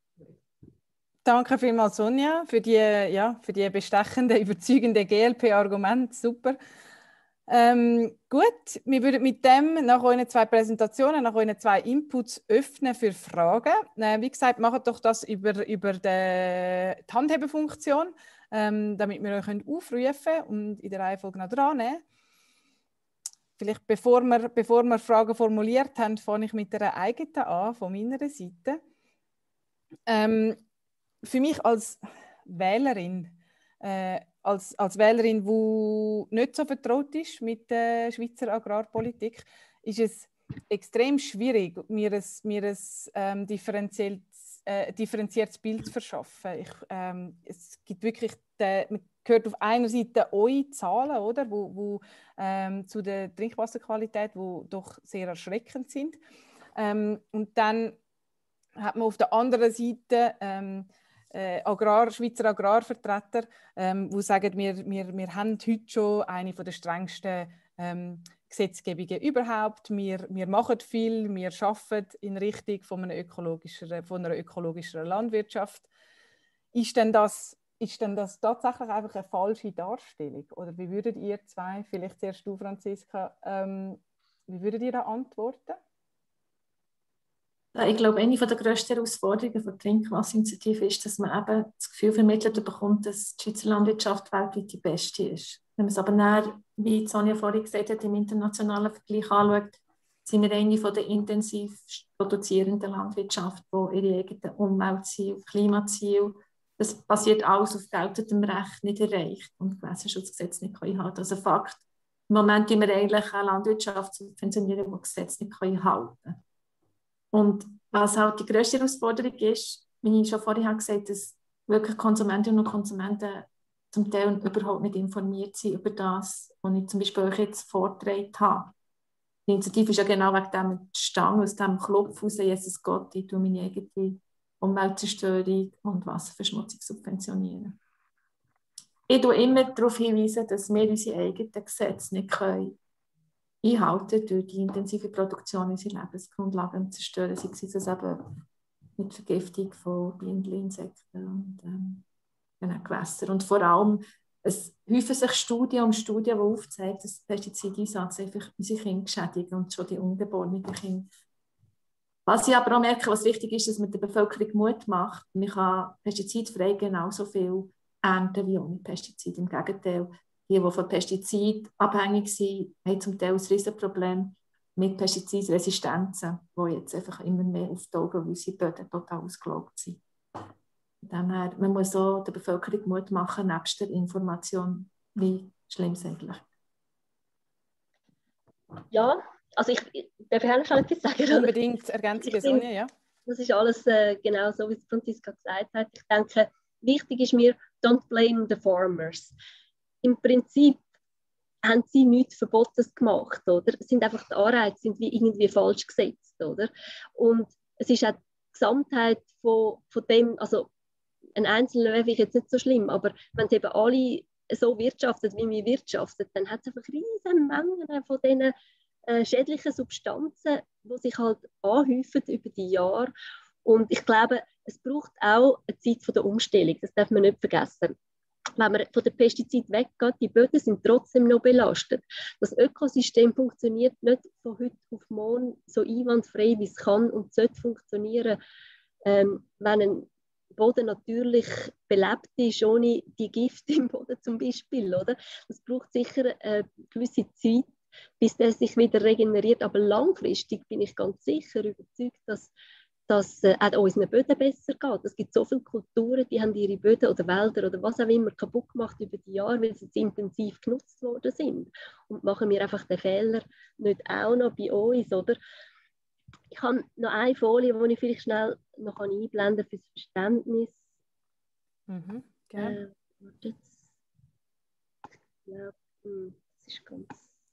Danke vielmals, Sonja, für die, ja, für die bestechenden, überzeugenden G L P-Argumente. Super. Ähm, gut, wir würden mit dem nach euren zwei Präsentationen, nach euren zwei Inputs öffnen für Fragen. Äh, wie gesagt, macht doch das über, über die, die Handhebefunktion, ähm, damit wir euch aufrufen können und in der Reihenfolge noch dran nehmen. Vielleicht bevor wir, bevor wir Fragen formuliert haben, fange ich mit einer eigenen an, von meiner Seite. Ähm, für mich als Wählerin, äh, Als, als Wählerin, die nicht so vertraut ist mit der Schweizer Agrarpolitik, ist es extrem schwierig, mir ein, mir ein ähm, differenziertes, äh, differenziertes Bild zu verschaffen. Ich, ähm, es gibt wirklich, die, man hört auf einer Seite eure Zahlen, oder, wo, wo, ähm, zu der Trinkwasserqualität, die doch sehr erschreckend sind. Ähm, und dann hat man auf der anderen Seite ähm, Äh, Agrar, Schweizer Agrarvertreter, ähm, die sagen, wir, wir, wir haben heute schon eine der strengsten ähm, Gesetzgebungen überhaupt. Wir, wir machen viel, wir arbeiten in Richtung von einer ökologischeren, von einer ökologischeren Landwirtschaft. Ist denn, das, ist denn das tatsächlich einfach eine falsche Darstellung? Oder wie würdet ihr zwei, vielleicht zuerst du, Franziska, ähm, wie würdet ihr da antworten? Ich glaube, eine der grössten Herausforderungen der Trinkwasserinitiative ist, dass man eben das Gefühl vermittelt bekommt, dass die Schweizer Landwirtschaft weltweit die beste ist. Wenn man es aber näher, wie Sonja vorhin gesagt hat, im internationalen Vergleich anschaut, sind wir eine der intensiv produzierenden Landwirtschaft, die ihre eigenen Umweltziele, Klimaziele, das basiert alles auf geltendem Recht, nicht erreicht und Gewässerschutzgesetz nicht einhalten. Also Fakt, im Moment tun wir eigentlich eine Landwirtschaft subventionieren, die das Gesetz nicht einhalten kann. Und was halt die grösste Herausforderung ist, wie ich schon vorhin gesagt habe, dass wirklich Konsumentinnen und Konsumenten zum Teil überhaupt nicht informiert sind über das, was ich zum Beispiel euch jetzt vorgetragen habe. Die Initiative ist ja genau wegen dem entstanden, aus dem Klopf raus, Jesus Gott, ich tue meine eigene Umweltzerstörung und Wasserverschmutzung subventionieren. Ich tue immer darauf hinweisen, dass wir unsere eigenen Gesetze nicht können einhalten durch die intensive Produktion unserer Lebensgrundlagen zu zerstören, sei es eben mit Vergiftung von Bienen, Insekten und ähm, Gewässern. Und vor allem, es häufen sich Studien um Studien, die aufzeigen, dass Pestizideinsatz einfach unsere Kinder schädigen und schon die ungeborenen Kinder. Was ich aber auch merke, was wichtig ist, dass man der Bevölkerung Mut macht. Man kann pestizidfrei genauso viel ernten wie ohne Pestizid. Im Gegenteil, die, die von Pestiziden abhängig sind, haben zum Teil ein Riesenproblem mit Pestizidresistenzen, die jetzt einfach immer mehr auftauchen, weil unsere Böden total ausgelaugt sind. Von dem her, man muss auch der Bevölkerung Mut machen, nebst der Information, wie schlimm es eigentlich ist. Ja, also ich, ich darf ich schon etwas sagen? Unbedingt ergänzende Sonja, ja. Das ist alles äh, genau so, wie Franziska gesagt hat. Ich denke, wichtig ist mir, don't blame the farmers. Im Prinzip haben sie nichts Verbotenes gemacht, oder? Es sind einfach die Anreize sind wie irgendwie falsch gesetzt, oder? Und es ist auch die Gesamtheit von, von dem, also ein Einzelner wäre jetzt nicht so schlimm, aber wenn sie eben alle so wirtschaften, wie wir wirtschaften, dann hat es einfach riesige Mengen von diesen äh, schädlichen Substanzen, die sich halt anhäufen über die Jahre. Und ich glaube, es braucht auch eine Zeit von der Umstellung, das darf man nicht vergessen. Wenn man von den Pestiziden weggeht, die Böden sind trotzdem noch belastet. Das Ökosystem funktioniert nicht von heute auf morgen so einwandfrei, wie es kann und sollte funktionieren, ähm, wenn ein Boden natürlich belebt ist, ohne die Gifte im Boden zum Beispiel. Oder? Das braucht sicher eine gewisse Zeit, bis der sich wieder regeneriert. Aber langfristig bin ich ganz sicher überzeugt, dass dass äh, auch unseren Böden besser geht. Es gibt so viele Kulturen, die haben ihre Böden oder Wälder oder was auch immer kaputt gemacht über die Jahre, weil sie zu intensiv genutzt worden sind. und machen wir einfach den Fehler nicht auch noch bei uns, oder? Ich habe noch eine Folie, die ich vielleicht schnell noch einblenden kann für das Verständnis. Mhm, gerne. Äh, jetzt. Ja, das ist ganz,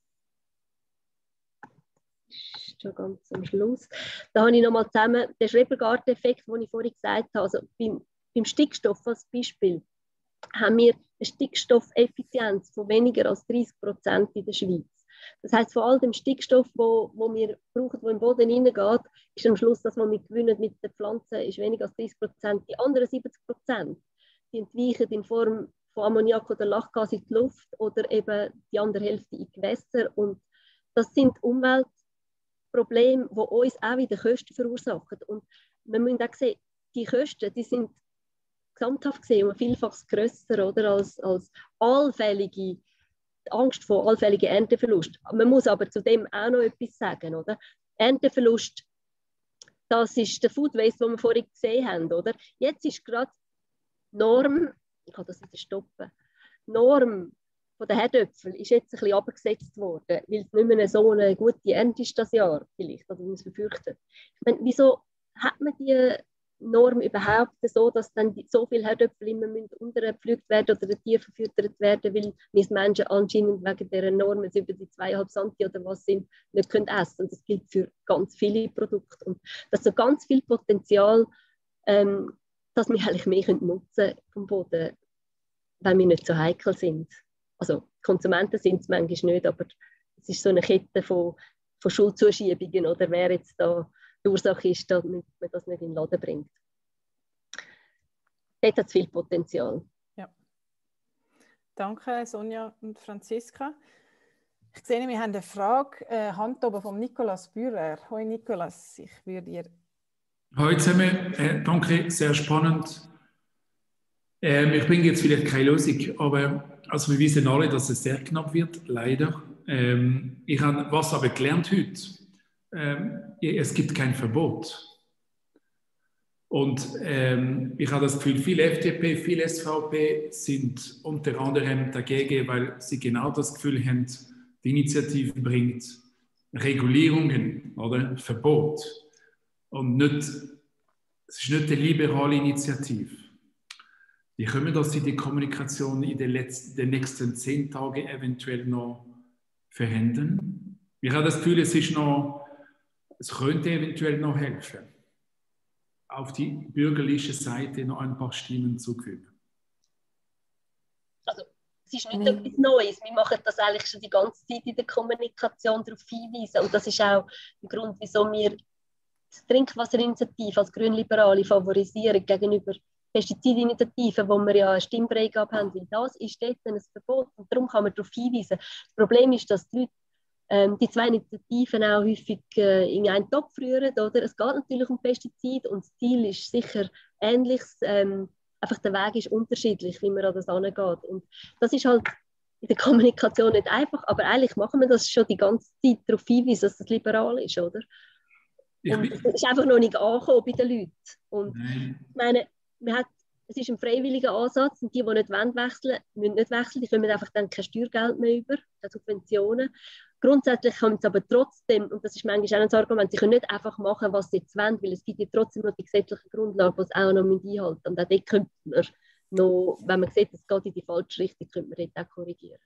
das ist schon ganz am Schluss. Da habe ich nochmal zusammen den Schrebergarten-Effekt, den ich vorhin gesagt habe. Also beim, beim Stickstoff als Beispiel haben wir eine Stickstoffeffizienz von weniger als dreißig Prozent in der Schweiz. Das heisst, von all dem Stickstoff, wo, wo wir brauchen, der im Boden hineingeht, ist am Schluss, dass wir gewinnen mit den Pflanzen, ist weniger als dreißig Prozent. Die anderen siebzig Prozent die entweichen in Form von Ammoniak oder Lachgas in die Luft oder eben die andere Hälfte in Gewässer. Und das sind Umweltprobleme, die uns auch wieder Kosten verursachen. Und wir müssen auch sehen, die Kosten, die sind gesamthaft gesehen um vielfach grösser, oder, als, als allfällige die Angst vor allfälligen Ernteverlust. Man muss aber zu dem auch noch etwas sagen, oder? Ernteverlust, das ist der Food Waste, den wir vorhin gesehen haben, oder? Jetzt ist gerade Norm, ich kann das wieder stoppen, Norm von den Herdöpfeln ist jetzt ein bisschen abgesetzt worden, weil es nicht mehr so eine gute Ernte ist das Jahr, vielleicht, oder wie man es befürchtet. Ich meine, wieso hat man die Norm überhaupt so, dass dann die, so viele Herdöpfel immer untergepflügt werden oder tiefer verfüttert werden, weil wir Menschen anscheinend wegen dieser Norm jetzt über die zweieinhalb Santi oder was sind, nicht können essen. Und das gilt für ganz viele Produkte. Und das ist so ganz viel Potenzial, ähm, dass wir eigentlich mehr nutzen vom Boden, wenn wir nicht so heikel sind. Also Konsumenten sind es manchmal nicht, aber es ist so eine Kette von, von Schuldzuschiebungen, oder wer jetzt da die Ursache ist, dass man das nicht in den Laden bringt. Dort hat es viel Potenzial. Ja. Danke, Sonja und Franziska. Ich sehe, wir haben eine Frage, äh, Hand oben von Nicolas Bührer. Hoi Nicolas, ich würde dir... Hallo zusammen, äh, danke, sehr spannend. Ähm, ich bringe jetzt vielleicht keine Lösung, aber also wir wissen alle, dass es sehr knapp wird, leider. Ähm, ich habe was aber gelernt heute. Ähm, es gibt kein Verbot. Und ähm, ich habe das Gefühl, viele F D P, viele S V P sind unter anderem dagegen, weil sie genau das Gefühl haben, die Initiative bringt Regulierungen oder Verbot. Und nicht, es ist nicht eine liberale Initiative. Wie können wir das in die Kommunikation in den, letzten, den nächsten zehn Tagen eventuell noch verhindern? Ich habe das Gefühl, es, ist noch, es könnte eventuell noch helfen, auf die bürgerliche Seite noch ein paar Stimmen zu gewinnen. Also, es ist nicht etwas Neues. Wir machen das eigentlich schon die ganze Zeit in der Kommunikation darauf hinweisen. Und das ist auch der Grund, wieso wir die Trinkwasserinitiative als Grünliberale favorisieren gegenüber Pestizidinitiativen, wo wir ja eine Stimmbreigabe haben. Weil das ist dort ein Verbot und darum kann man darauf hinweisen. Das Problem ist, dass die Leute ähm, die zwei Initiativen auch häufig äh, in einen Topf rühren. Oder? Es geht natürlich um Pestizide und das Ziel ist sicher ähnliches. Ähm, einfach der Weg ist unterschiedlich, wie man an das angeht. Und das ist halt in der Kommunikation nicht einfach, aber eigentlich machen wir das schon die ganze Zeit darauf hinweisen, dass es liberal ist, oder? Und es ist einfach noch nicht angekommen bei den Leuten. Und ich meine, man hat, es ist ein freiwilliger Ansatz und die, die nicht wollen wechseln, müssen nicht wechseln, die kommen einfach dann kein Steuergeld mehr über, keine Subventionen. Grundsätzlich können sie aber trotzdem, und das ist manchmal auch ein Argument, sie können nicht einfach machen, was sie jetzt wollen, weil es gibt ja trotzdem noch die gesetzliche Grundlage, die sie auch noch einhalten. Und auch dort könnte man noch, wenn man sieht, es geht in die falsche Richtung, könnte man dort auch korrigieren.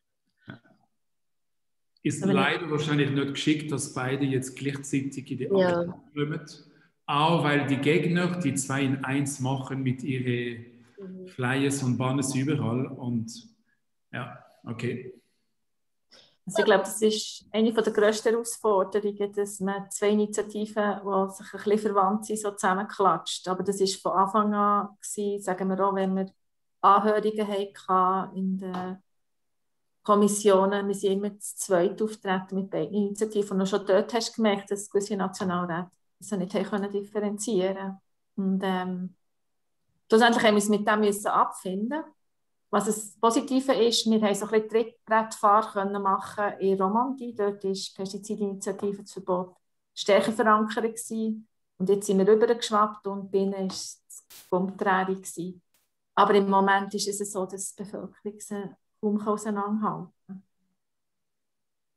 Ist leider wahrscheinlich nicht geschickt, dass beide jetzt gleichzeitig in die ja. Akte kommen. Auch weil die Gegner die zwei in eins machen mit ihren mhm. Flyers und Banners überall. Und ja, okay. Also ich glaube, das ist eine der grössten Herausforderungen, dass man zwei Initiativen, die sich ein bisschen verwandt sind, so zusammenklatscht. Aber das war von Anfang an, gewesen, sagen wir auch, wenn wir Anhörungen hatten in den Kommissionen, wir sind immer zu zweit auftreten mit beiden Initiativen. Und schon dort hast du gemerkt, dass gewisse Nationalräte das nicht haben differenzieren können. Und ähm, schlussendlich haben wir uns mit dem müssen abfinden. Was das Positive ist, wir haben so ein bisschen Trittbrettfahrt machen in Romandie. Dort war die Pestizidinitiative-Verbot stärker verankert gewesen. Und jetzt sind wir rübergeschwappt und bei ihnen war es umgedreht gewesen. Aber im Moment ist es so, dass die Bevölkerung sie kaum auseinanderhalten kann.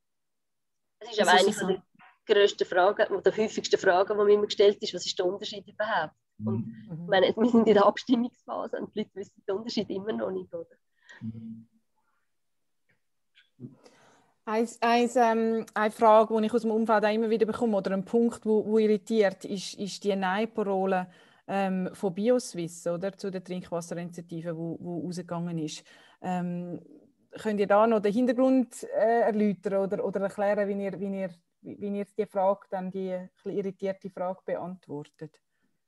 ist aber eine so. der grössten Fragen, oder der häufigsten Fragen, die mir immer gestellt ist, was ist der Unterschied überhaupt? Mhm. Und ich meine, wir sind in der Abstimmungsphase und die Leute wissen den Unterschied immer noch nicht, oder? Mhm. Eins, eins, ähm, eine Frage, die ich aus dem Umfeld auch immer wieder bekomme, oder ein Punkt, der irritiert, ist, ist die Nein-Parole ähm, von BioSwiss, oder, zu der Trinkwasserinitiative, die rausgegangen ist. Ähm, könnt ihr da noch den Hintergrund äh, erläutern oder, oder erklären, wie ihr, wie ihr, wie ihr die Frage, dann die ein bisschen irritierte Frage beantwortet?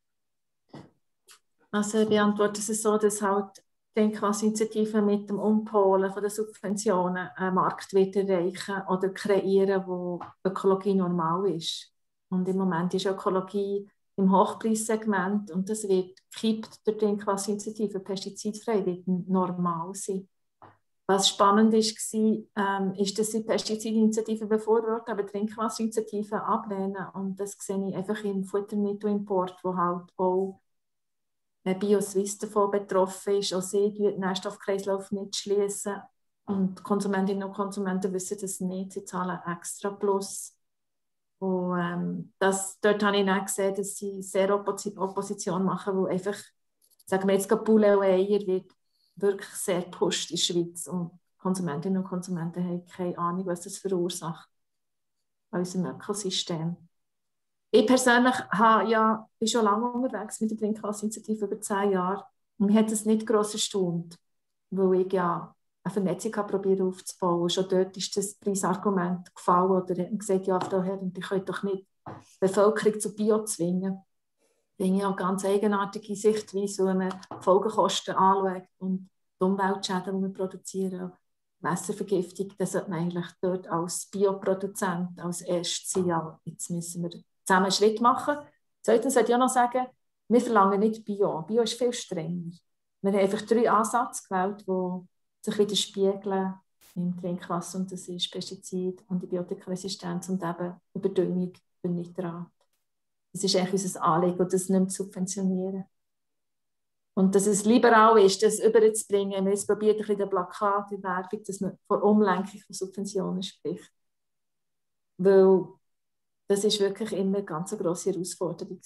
Also ich beantworte es so, dass halt die Trinkwasser-Initiative mit dem Umpolen von den Subventionen einen Markt wird erreichen oder kreieren, wo Ökologie normal ist. Und im Moment ist Ökologie im Hochpreissegment und das wird gekippt durch die Trinkwasser-Initiative. Pestizidfrei wird normal sein. Was spannend war, ähm, ist, dass sie die Pestizidinitiative befürworten, aber die Trinkwasserinitiative ablehnen. Und das sehe ich einfach im Futtermittelimport, wo halt auch BioSwiss davon betroffen ist. Auch sie den Nährstoffkreislauf nicht schließen. Und Konsumentinnen und Konsumenten wissen das nicht. Sie zahlen extra plus. Und, ähm, das, dort habe ich dann gesehen, dass sie sehr Oppos- Opposition machen, wo einfach, sagen wir jetzt, Poulet und Eier wird wirklich sehr gepusht in der Schweiz. Und Konsumentinnen und Konsumenten haben keine Ahnung, was das verursacht an unserem Ökosystem. Ich persönlich habe, ja, bin schon lange unterwegs mit der Trinkwasserinitiative, über zehn Jahre. Und mich hat das nicht gross erstaunt, weil ich ja eine Vernetzung probiert aufzubauen. Schon dort ist das Preisargument gefallen. Oder hat man gesagt, ja, Frau Herr, ihr könnt doch nicht die Bevölkerung zu Bio zwingen. Das ist eine ganz eigenartige Sichtweise, wenn man Folgekosten anschaut und die Umweltschäden, die wir produzieren, Wasservergiftung, das sollte man eigentlich dort als Bioproduzent als erstes sein. Ja, jetzt müssen wir zusammen einen Schritt machen. Zweitens sollte ich auch noch sagen, wir verlangen nicht Bio. Bio ist viel strenger. Wir haben einfach drei Ansätze gewählt, die sich widerspiegeln im Trinkwasser. Und das ist Pestizid, Antibiotikaresistenz und eben Überdüngung durch Nitrat. Das ist eigentlich unser Anliegen, das nicht mehr zu subventionieren. Und dass es liberal ist, das überzubringen. Wir haben probiert, ein bisschen der Plakat, die Werbung, dass man von Umlenkung von Subventionen spricht. Weil das ist wirklich immer eine ganz grosse Herausforderung.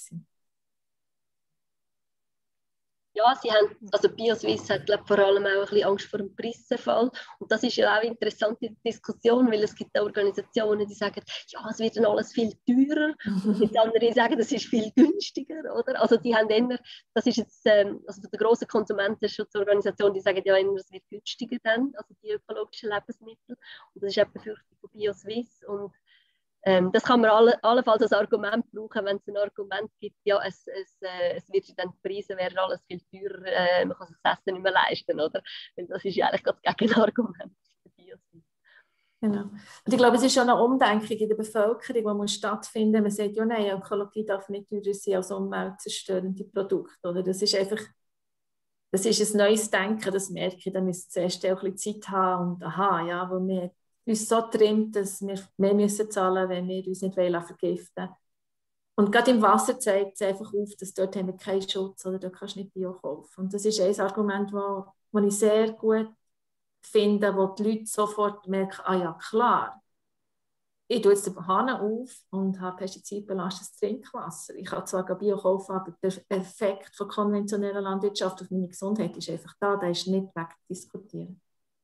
Ja, sie haben, also BioSwiss hat glaub, vor allem auch ein bisschen Angst vor dem Preisverfall. Und das ist ja auch eine interessante Diskussion, weil es gibt auch Organisationen, die sagen, ja, es wird dann alles viel teurer. Und die anderen sagen, das ist viel günstiger, oder? Also die haben immer, das ist jetzt, ähm, also der grosse Konsumentenschutzorganisation, die sagen ja immer, es wird günstiger dann, also die ökologischen Lebensmittel. Und das ist auch die Befürchtung von BioSwiss. Und Ähm, das kann man alle, allenfalls als Argument brauchen, wenn es ein Argument gibt, ja, es, es, äh, es wird dann die Preise werden alles viel teurer, äh, man kann sich das Essen nicht mehr leisten, oder? Weil das ist ja eigentlich das Gegenargument für BioSwiss. Genau. Und ich glaube, es ist schon eine Umdenkung in der Bevölkerung, die muss stattfinden. Man sagt, ja nein, Ökologie darf nicht teurer sein als umweltzerstörende Produkte. Oder? Das ist einfach, das ist ein neues Denken, das merke ich. Da müssen wir zuerst auch ein bisschen Zeit haben und aha, ja, wo wir uns so trimmt, dass wir mehr müssen zahlen, wenn wir uns nicht vergiften wollen. Und gerade im Wasser zeigt es einfach auf, dass dort haben wir keinen Schutz oder dort kannst du nicht Bio kaufen. Und das ist ein Argument, das ich sehr gut finde, wo die Leute sofort merken, ah ja, klar, ich tue jetzt den Hahn auf und habe pestizidbelastetes Trinkwasser. Ich kann zwar Bio kaufen, aber der Effekt von konventioneller Landwirtschaft auf meine Gesundheit ist einfach da, der ist nicht wegdiskutieren.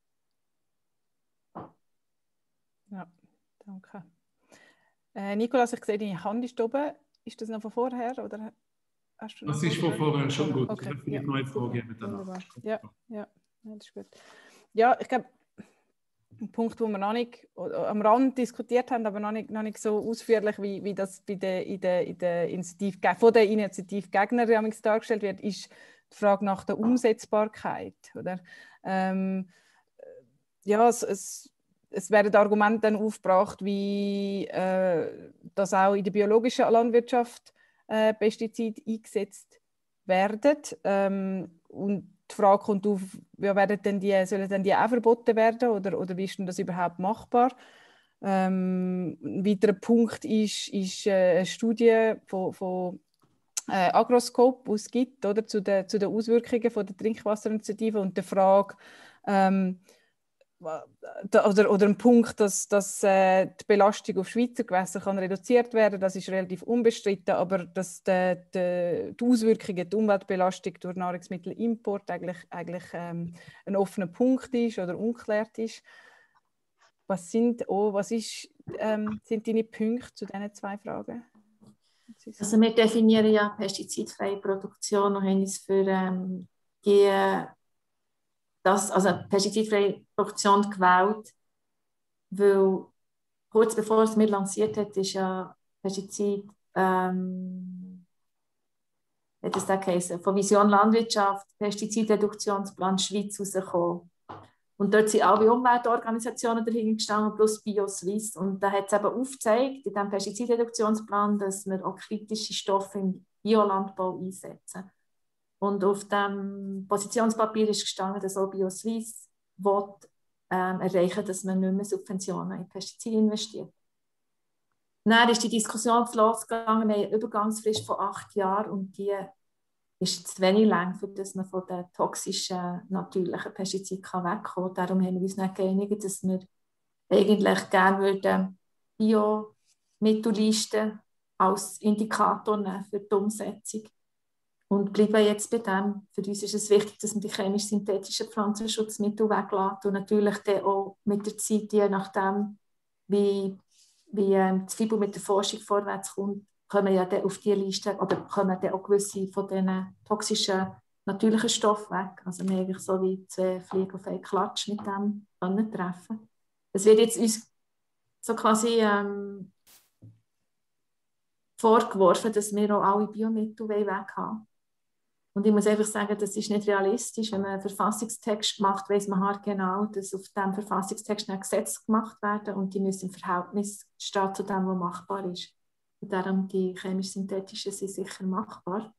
Ja, danke. Äh, Nicolas, ich sehe, deine Hand ist oben. Ist das noch von vorher? Oder hast du noch das ist von vorher schon gut. Okay. Ich vielleicht Ja, noch eine Frage wunderbar. Ja, ja, das ist gut. Ja, ich glaube, ein Punkt, den wir noch nicht am Rand diskutiert haben, aber noch nicht, noch nicht so ausführlich, wie, wie das bei der, in der, in der Initiative, von den Initiativgegnern dargestellt wird, ist die Frage nach der Umsetzbarkeit. Oder? Ähm, ja, es, es Es werden Argumente dann aufgebracht, wie äh, dass auch in der biologischen Landwirtschaft äh, Pestizide eingesetzt werden. Ähm, und die Frage kommt auf, ja, werden denn die, sollen denn die auch verboten werden oder, oder wie ist denn das überhaupt machbar? Ähm, ein weiterer Punkt ist, ist äh, eine Studie von, von äh, Agroscope, die es gibt, oder, zu, den, zu den Auswirkungen von der Trinkwasserinitiative und der Frage, ähm, oder, oder ein Punkt, dass, dass äh, die Belastung auf Schweizer Gewässer kann reduziert werden kann, das ist relativ unbestritten, aber dass die, die, die Auswirkungen, die Umweltbelastung durch Nahrungsmittelimport eigentlich, eigentlich ähm, ein offener Punkt ist oder ungeklärt ist. Was sind, oh, was ist, ähm, sind deine Punkte zu diesen zwei Fragen? Also wir definieren ja pestizidfreie Produktion und haben uns für ähm, die das, also pestizidfreie Produktion gewählt, weil kurz bevor es mir lanciert hat, ist ja Pestizid, ähm, hat es da geheißen, von Vision Landwirtschaft, Pestizidreduktionsplan Schweiz rausgekommen. Und dort sind alle Umweltorganisationen dahinter gestanden, plus BioSwiss. Und da hat es eben aufgezeigt, in diesem Pestizidreduktionsplan, dass wir auch kritische Stoffe im Biolandbau einsetzen. Und auf dem Positionspapier ist gestanden, dass auch BioSwiss will, ähm, erreichen, dass man nicht mehr Subventionen in Pestizide investiert. Dann ist die Diskussion losgegangen, wir haben eine Übergangsfrist von acht Jahren und die ist zu wenig lang, für dass man von den toxischen, natürlichen Pestiziden wegkommen kann. Darum haben wir uns nicht geeinigt, dass wir eigentlich gerne würden Biomittellisten als Indikator nehmen für die Umsetzung. Und bleiben jetzt bei dem. Für uns ist es wichtig, dass man die chemisch-synthetischen Pflanzenschutzmittel weglässt und natürlich dann auch mit der Zeit, je nachdem, wie, wie ähm, das FIBO mit der Forschung vorwärts kommt, kommen ja dann auf die Liste oder kommen dann auch gewisse von diesen toxischen natürlichen Stoffen weg. Also wir eigentlich so wie zwei Fliegen auf einen Klatsch mit dem können treffen. Es wird jetzt uns so quasi ähm, vorgeworfen, dass wir auch alle Biomittel weg haben. Und ich muss einfach sagen, das ist nicht realistisch. Wenn man einen Verfassungstext macht, weiss man halt genau, dass auf diesem Verfassungstext ein Gesetz gemacht werden und die müssen im Verhältnis stehen zu dem, was machbar ist. Und darum die chemisch-synthetischen sind sicher machbar.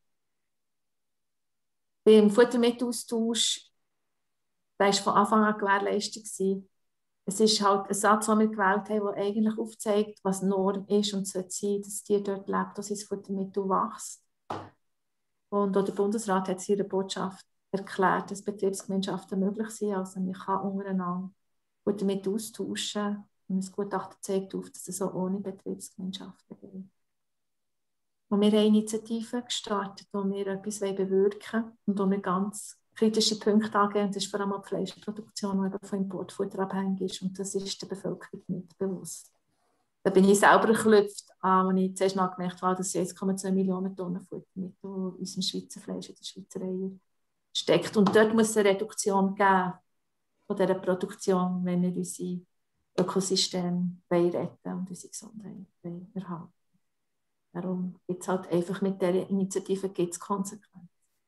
Beim Futtermittelaustausch, der war von Anfang an gewährleistet. Es ist halt ein Satz, den wir gewählt haben, der eigentlich aufzeigt, was Norm ist und sollte sein, dass die dort lebt, dass das Futtermittel wächst. Und auch der Bundesrat hat in ihrer Botschaft erklärt, dass Betriebsgemeinschaften möglich sind. Also man kann untereinander Futtermittel austauschen. Und das Gutachten zeigt auf, dass es auch ohne Betriebsgemeinschaften geht. Und wir haben Initiativen gestartet, wo wir etwas bewirken wollen und wo wir ganz kritische Punkte angehen. Das ist vor allem die Fleischproduktion, die eben von Importfutter abhängig ist. Und das ist der Bevölkerung nicht bewusst. Da bin ich selber geklüpft, als ich zuerst mal gemerkt habe, dass eins Komma zwei Millionen Tonnen Futtermittel in unserem Schweizer Fleisch, in der Schweizer Eier steckt. Und dort muss es eine Reduktion geben von dieser Produktion, wenn wir unsere Ökosysteme retten und unsere Gesundheit erhalten. Darum gibt es halt einfach mit dieser Initiative gibt's Konsequenzen.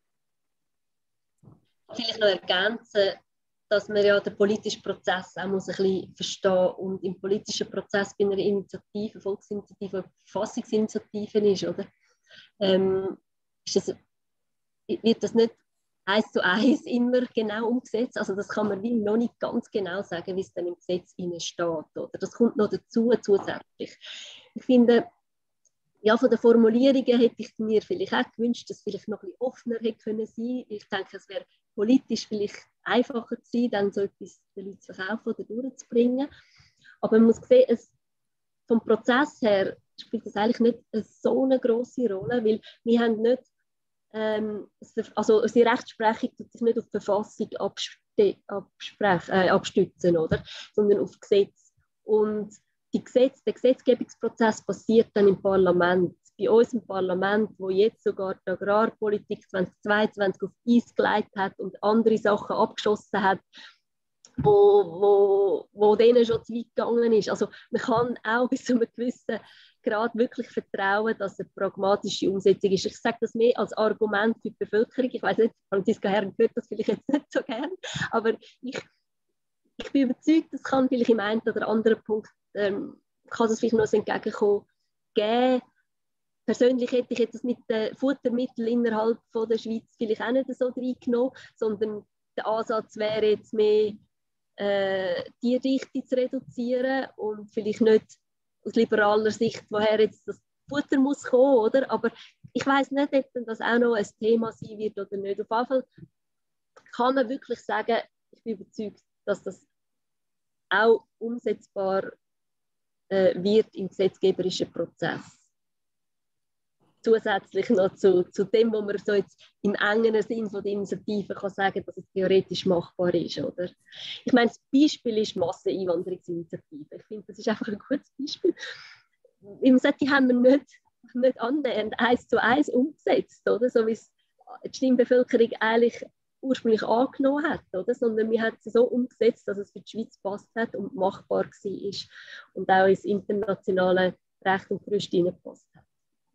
Vielleicht noch ergänzen, dass man ja den politischen Prozess auch muss ein bisschen verstehen muss. Und im politischen Prozess bei einer Initiative, Volksinitiative, Verfassungsinitiative ist, oder? Ähm, ist das, wird das nicht eins zu eins immer genau umgesetzt? Also das kann man wie noch nicht ganz genau sagen, wie es dann im Gesetz steht. Oder? Das kommt noch dazu zusätzlich. Ich finde, ja, von den Formulierungen hätte ich mir vielleicht auch gewünscht, dass es vielleicht noch ein bisschen offener hätte können sein. Ich denke, es wäre politisch vielleicht einfacher gewesen, dann so etwas den Leuten zu verkaufen oder durchzubringen. Aber man muss sehen, es, vom Prozess her spielt das eigentlich nicht so eine grosse Rolle, weil wir haben nicht, ähm, also unsere Rechtsprechung tut sich nicht auf die Verfassung abste- absprech- äh, abstützen, oder? Sondern auf Gesetz. Und die Gesetz, der Gesetzgebungsprozess passiert dann im Parlament. Bei uns im Parlament, wo jetzt sogar die Agrarpolitik zweitausendzweiundzwanzig auf Eis gelegt hat und andere Sachen abgeschossen hat, wo, wo, wo denen schon zu weit gegangen ist. Also man kann auch bis zu einem gewissen Grad wirklich vertrauen, dass es eine pragmatische Umsetzung ist. Ich sage das mehr als Argument für die Bevölkerung. Ich weiß nicht, Franziska Herren hört das vielleicht jetzt nicht so gern, aber ich, ich bin überzeugt, das kann vielleicht im einen oder anderen Punkt ähm, kann das vielleicht noch ein Entgegenkommen geben. Persönlich hätte ich jetzt das mit den Futtermitteln innerhalb von der Schweiz vielleicht auch nicht so reingenommen, sondern der Ansatz wäre jetzt mehr, äh, die Dichte zu reduzieren und vielleicht nicht aus liberaler Sicht, woher jetzt das Futter muss kommen, oder? Aber ich weiss nicht, ob das auch noch ein Thema sein wird oder nicht. Auf jeden Fall kann man wirklich sagen, ich bin überzeugt, dass das auch umsetzbar äh, wird im gesetzgeberischen Prozess. Zusätzlich noch zu, zu dem, wo man so jetzt im engeren Sinn von der Initiative kann sagen, dass es theoretisch machbar ist. Oder? Ich meine, das Beispiel ist Masseneinwanderungsinitiative. Ich finde, das ist einfach ein gutes Beispiel. Im Setting haben wir nicht, nicht annähernd eins zu eins umgesetzt, oder? So wie es die Stimmbevölkerung eigentlich ursprünglich angenommen hat, oder? Sondern wir haben es so umgesetzt, dass es für die Schweiz gepasst hat und machbar war und auch ins internationale Recht und Gerüst hineingepasst hat.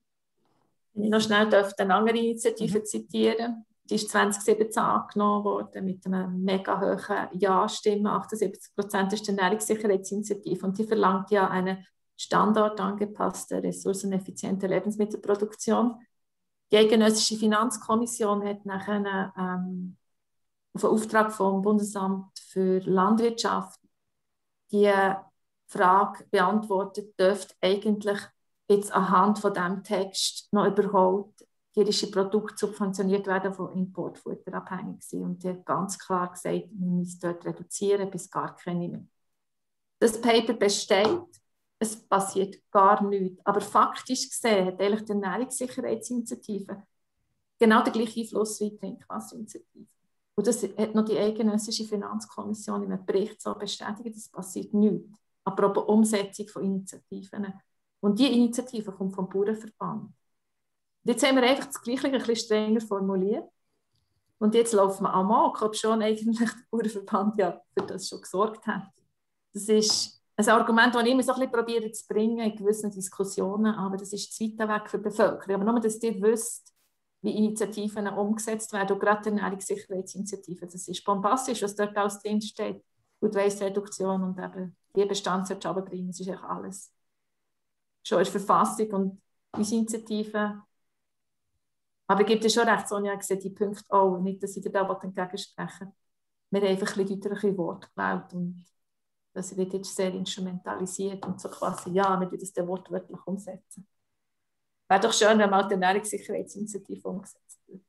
Wenn ich noch schnell eine andere Initiative zitieren, die ist zwanzig siebzehn angenommen worden mit einer mega hohen Ja-Stimme. achtundsiebzig Prozent ist die Ernährungssicherheitsinitiative und die verlangt ja eine standardangepasste, ressourceneffiziente Lebensmittelproduktion. Die Eidgenössische Finanzkommission hat nachher ähm, auf Auftrag vom Bundesamt für Landwirtschaft die Frage beantwortet, dürfte eigentlich jetzt anhand von diesem Text noch überhaupt tierische Produkte subventioniert werden, die Importfutter abhängig sind. Und die hat ganz klar gesagt, wir müssen dort reduzieren, bis gar keine mehr. Das Paper besteht, es passiert gar nichts. Aber faktisch gesehen hat eigentlich die Ernährungssicherheitsinitiative genau den gleichen Einfluss wie die Trinkwasserinitiative. Und das hat noch die eidgenössische Finanzkommission in einem Bericht so bestätigt, es passiert nichts. Apropos Umsetzung von Initiativen. Und diese Initiative kommt vom Bauernverband. Jetzt haben wir einfach das Gleiche ein bisschen strenger formuliert. Und jetzt laufen wir amok, ob schon eigentlich der Bauernverband ja für das schon gesorgt hat. Das ist ein Argument, das ich immer so ein bisschen probiere zu bringen in gewissen Diskussionen, aber das ist zu weit weg für die Bevölkerung. Aber nur, dass ihr wisst, wie Initiativen umgesetzt werden, und gerade die Ernährungssicherheitsinitiative, das ist bombastisch, was dort alles drinsteht. Food Waste Reduktion und eben die Bestandswerte runterbringen, das ist eigentlich alles schon in der Verfassung und unsere Initiative. Aber ich gebe dir schon recht, Sonja, ich sehe die Punkte auch, nicht, dass ich dir da entgegensprechen. Wir haben einfach ein bisschen deutlichere Worte gewählt und das wird jetzt sehr instrumentalisiert und so quasi, ja, wir das Wort wirklich umsetzen. Wäre doch schön, wenn mal die Ernährungssicherheitsinitiative umgesetzt wird.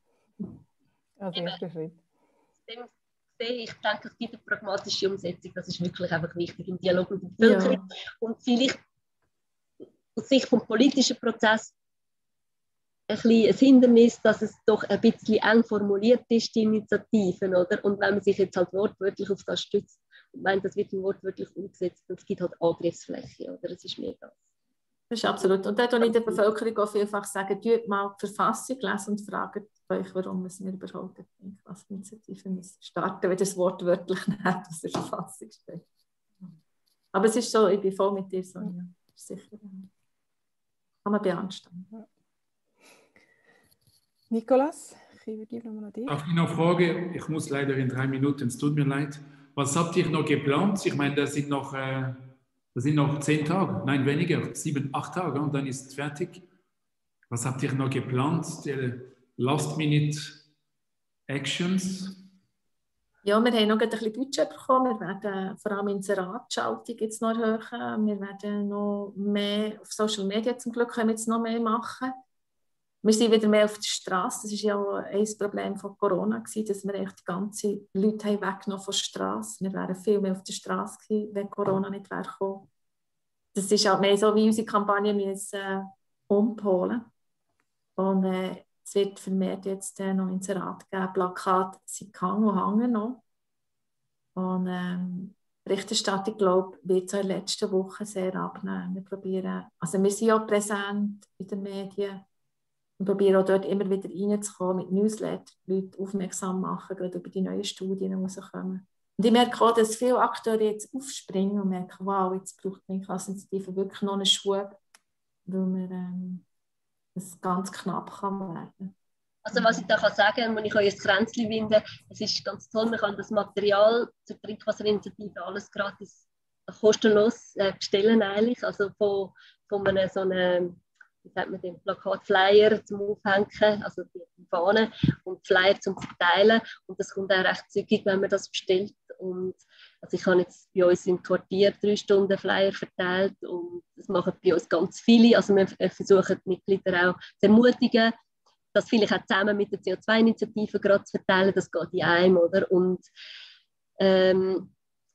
Also erster Schritt. Ich denke, es gibt eine pragmatische Umsetzung, das ist wirklich einfach wichtig im Dialog mit der Bevölkerung. Ja. Und vielleicht aus Sicht des politischen Prozesses ein, ein Hindernis, dass es doch ein bisschen eng formuliert ist, die Initiativen, oder? Und wenn man sich jetzt halt wortwörtlich auf das stützt und meint, das wird wortwörtlich umgesetzt, dann gibt es halt Angriffsfläche, oder? Das ist mehr das. Das ist absolut. Und da in der Bevölkerung auch vielfach sagen, tut mal die Verfassung lesen und fragt euch, warum müssen wir überhaupt was Initiativen starten, wenn das Wort wörtlich nicht aus der Verfassung steht. Aber es ist so, ich bin voll mit dir, Sonja. Sicher. Kann man beanstanden. Nikolas, ich übergebe nochmal an dich. Darf ich noch fragen? Ich muss leider in drei Minuten, es tut mir leid. Was habt ihr noch geplant? Ich meine, das sind noch... Äh Das sind noch zehn Tage, nein, weniger, sieben, acht Tage und dann ist es fertig. Was habt ihr noch geplant? Die Last-Minute-Actions? Ja, wir haben noch ein bisschen Budget bekommen. Wir werden vor allem Inseratschaltung jetzt noch erhöhen. Wir werden noch mehr auf Social Media, zum Glück können wir jetzt noch mehr machen. Wir sind wieder mehr auf der Straße. Das war ja auch ein Problem von Corona, dass wir die ganzen Leute weggenommen von der Straße. Wir wären viel mehr auf der Straße gewesen, wenn Corona nicht wäre gekommen. Das ist halt mehr so, wie unsere Kampagne müssen, äh, umpolen. Und äh, es wird vermehrt jetzt äh, noch Inserat geben. Plakate sind gehangen und hängen noch. Und ähm, Berichterstattung, glaube ich, wird so in den letzten Wochen sehr abnehmen. Wir probieren, also wir sind auch präsent in den Medien. Wir probieren auch dort immer wieder reinzukommen mit Newsletter, die Leute aufmerksam machen, gerade über die neuen Studien, die rauskommen. Und ich merke auch, dass viele Akteure jetzt aufspringen und merken, wow, jetzt braucht die Trinkwasserinitiative wirklich noch einen Schub, weil wir ähm, das ganz knapp kann werden. Also was ich da kann sagen, wenn ich euch ein Kränzchen winde, es ist ganz toll, man kann das Material zur Trinkwasserinitiative alles gratis, kostenlos äh, bestellen eigentlich, also von, von einem so einem, wie sagt man den Plakat, Flyer zum Aufhängen, also die Fahne und Flyer zum Verteilen und das kommt auch recht zügig, wenn man das bestellt. Und also ich habe jetzt bei uns im Quartier drei Stunden Flyer verteilt und das machen bei uns ganz viele, also wir versuchen die Mitglieder auch zu ermutigen, das vielleicht auch zusammen mit der C O zwei Initiative gerade zu verteilen, das geht in einem, oder? Und ähm,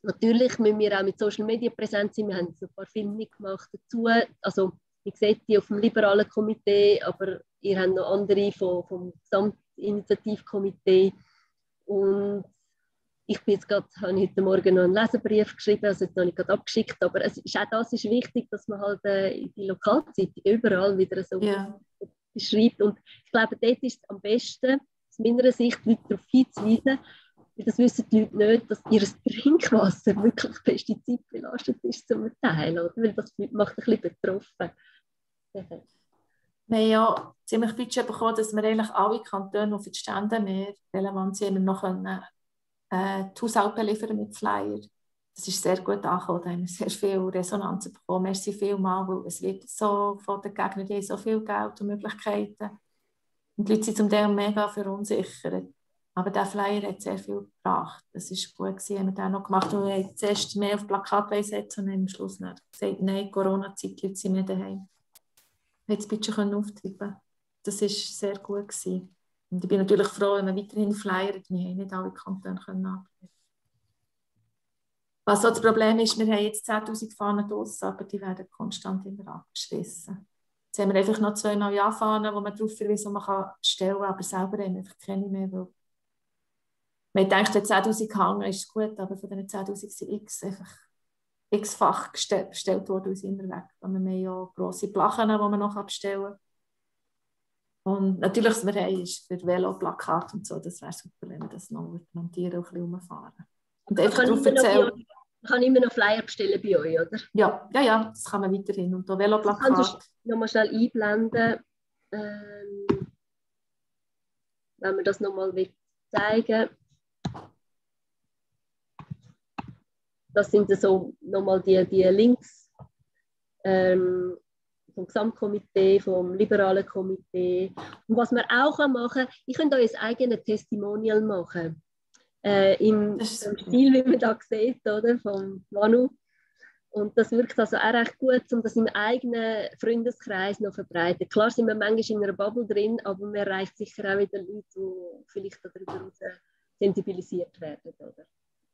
Natürlich müssen wir auch mit Social Media präsent sein. Wir haben ein paar Filme gemacht dazu. Also, ihr seht die auf dem liberalen Komitee, aber ihr habt noch andere vom, vom Gesamtinitiativkomitee. Und ich bin jetzt gerade, habe heute Morgen noch einen Leserbrief geschrieben, also jetzt noch nicht gerade abgeschickt, aber es ist, auch das ist wichtig, dass man halt äh, in die Lokalzeitung überall wieder so Ja. schreibt. Und ich glaube, dort ist es am besten, aus meiner Sicht, Leute darauf hinzuweisen, weil das wissen die Leute nicht, dass ihr Trinkwasser wirklich pestizidbelastet ist zum Teil, oder? Weil das macht ein bisschen betroffen. Wir haben ja ziemlich Budget bekommen, dass wir eigentlich alle Kantone auf die Stände mehr relevant sind, wir noch können, äh, die Haushalte liefern mit Flyer. Das ist sehr gut angekommen, da haben wir sehr viel Resonanz bekommen. Merci vielmals, weil es wird so von den Gegnern, die haben so viel Geld und Möglichkeiten. Und die Leute sind zum Teil mega verunsichert. Aber der Flyer hat sehr viel gebracht. Das war gut, haben wir den noch gemacht. Und wir haben zuerst mehr auf Plakat setzen und am Schluss gesagt, nein, Corona-Zeit, die Leute sind mehr daheim. Wir konnten das Budget auftreiben. Das war sehr gut gewesen. Und ich bin natürlich froh, wenn wir weiterhin flyern. Wir haben nicht alle Kantone abgeben. Was so das Problem ist, wir haben jetzt zehntausend Fahnen draussen, aber die werden konstant immer abgeschrissen. Jetzt haben wir einfach noch zwei neue Fahnen, die man darauf verweisen man stellen kann, aber selber haben wir einfach keine mehr. Weil man denkt, wenn zehntausend hängen, ist gut, aber von diesen zehntausend sind x einfach x-fach bestellt worden und sind immer weg. Und wir haben ja grosse Plachen, die man noch abstellen kann. Und natürlich, was wir haben, ist für Velo-Plakate und so, das wäre super, wenn wir das noch montieren und ein bisschen rumfahren. Und einfach darauf erzählen. Man kann immer noch Flyer bestellen bei euch, oder? Ja, ja, ja, das kann man weiterhin. Und da Veloplakate. Kannst du noch mal schnell einblenden, ähm, wenn wir das noch mal zeigen. Das sind so nochmal die, die Links ähm, vom Gesamtkomitee, vom liberalen Komitee. Und was man auch machen kann, ich könnte euch ein eigenes Testimonial machen. Äh, im, im Stil, wie man da sieht, oder, von Manu. Und das wirkt also auch recht gut, um das im eigenen Freundeskreis noch zu verbreiten. Klar sind wir manchmal in einer Bubble drin, aber man erreicht sicher auch wieder Leute, die vielleicht darüber sensibilisiert werden. Oder?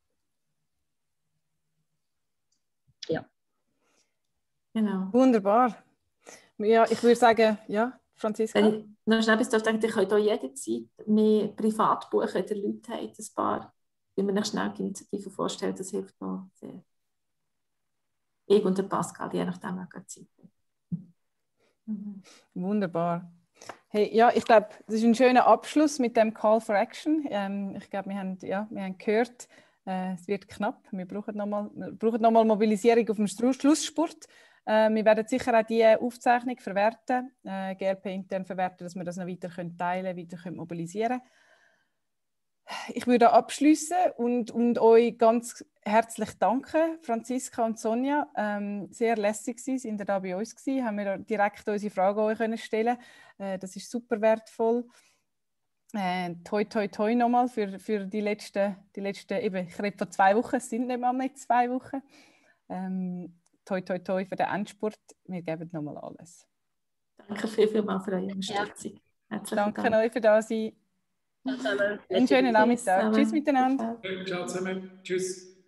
Ja. Genau. Wunderbar. Ja, ich würde sagen, ja, Franziska. Wenn ich noch schnell etwas denke, ich könnte auch jederzeit mehr privat buchen, wenn die Leute haben, ein paar, wie man sich schnell die Initiative vorstellt, das hilft auch sehr. Ich und der Pascal, je nachdem, welche Zeit. Mhm. Wunderbar. Hey, ja, ich glaube, das ist ein schöner Abschluss mit dem Call for Action. Ähm, ich glaube, wir haben, ja, wir haben gehört, äh, es wird knapp. Wir brauchen nochmal noch mal Mobilisierung auf dem Schlussspurt. Äh, wir werden sicher auch diese Aufzeichnung verwerten, äh, G L P intern verwerten, dass wir das noch weiter können teilen können, weiter können mobilisieren können. Ich würde abschließen und, und euch ganz herzlich danken, Franziska und Sonja. Ähm, sehr lässig gewesen, sind ihr da bei uns gewesen, haben wir direkt unsere Fragen euch können stellen. Äh, das ist super wertvoll. Äh, toi, toi, toi nochmal für, für die letzten, die letzten, eben, ich rede von zwei Wochen, es sind nicht mal mehr zwei Wochen. Ähm, toi, toi, toi für den Endspurt. Wir geben nochmal alles. Danke viel, viel mal für eure Unterstützung. Ja. Danke Dank. euch für das sein. Einen schönen Nachmittag. Tschüss miteinander. Ciao zusammen. Tschüss.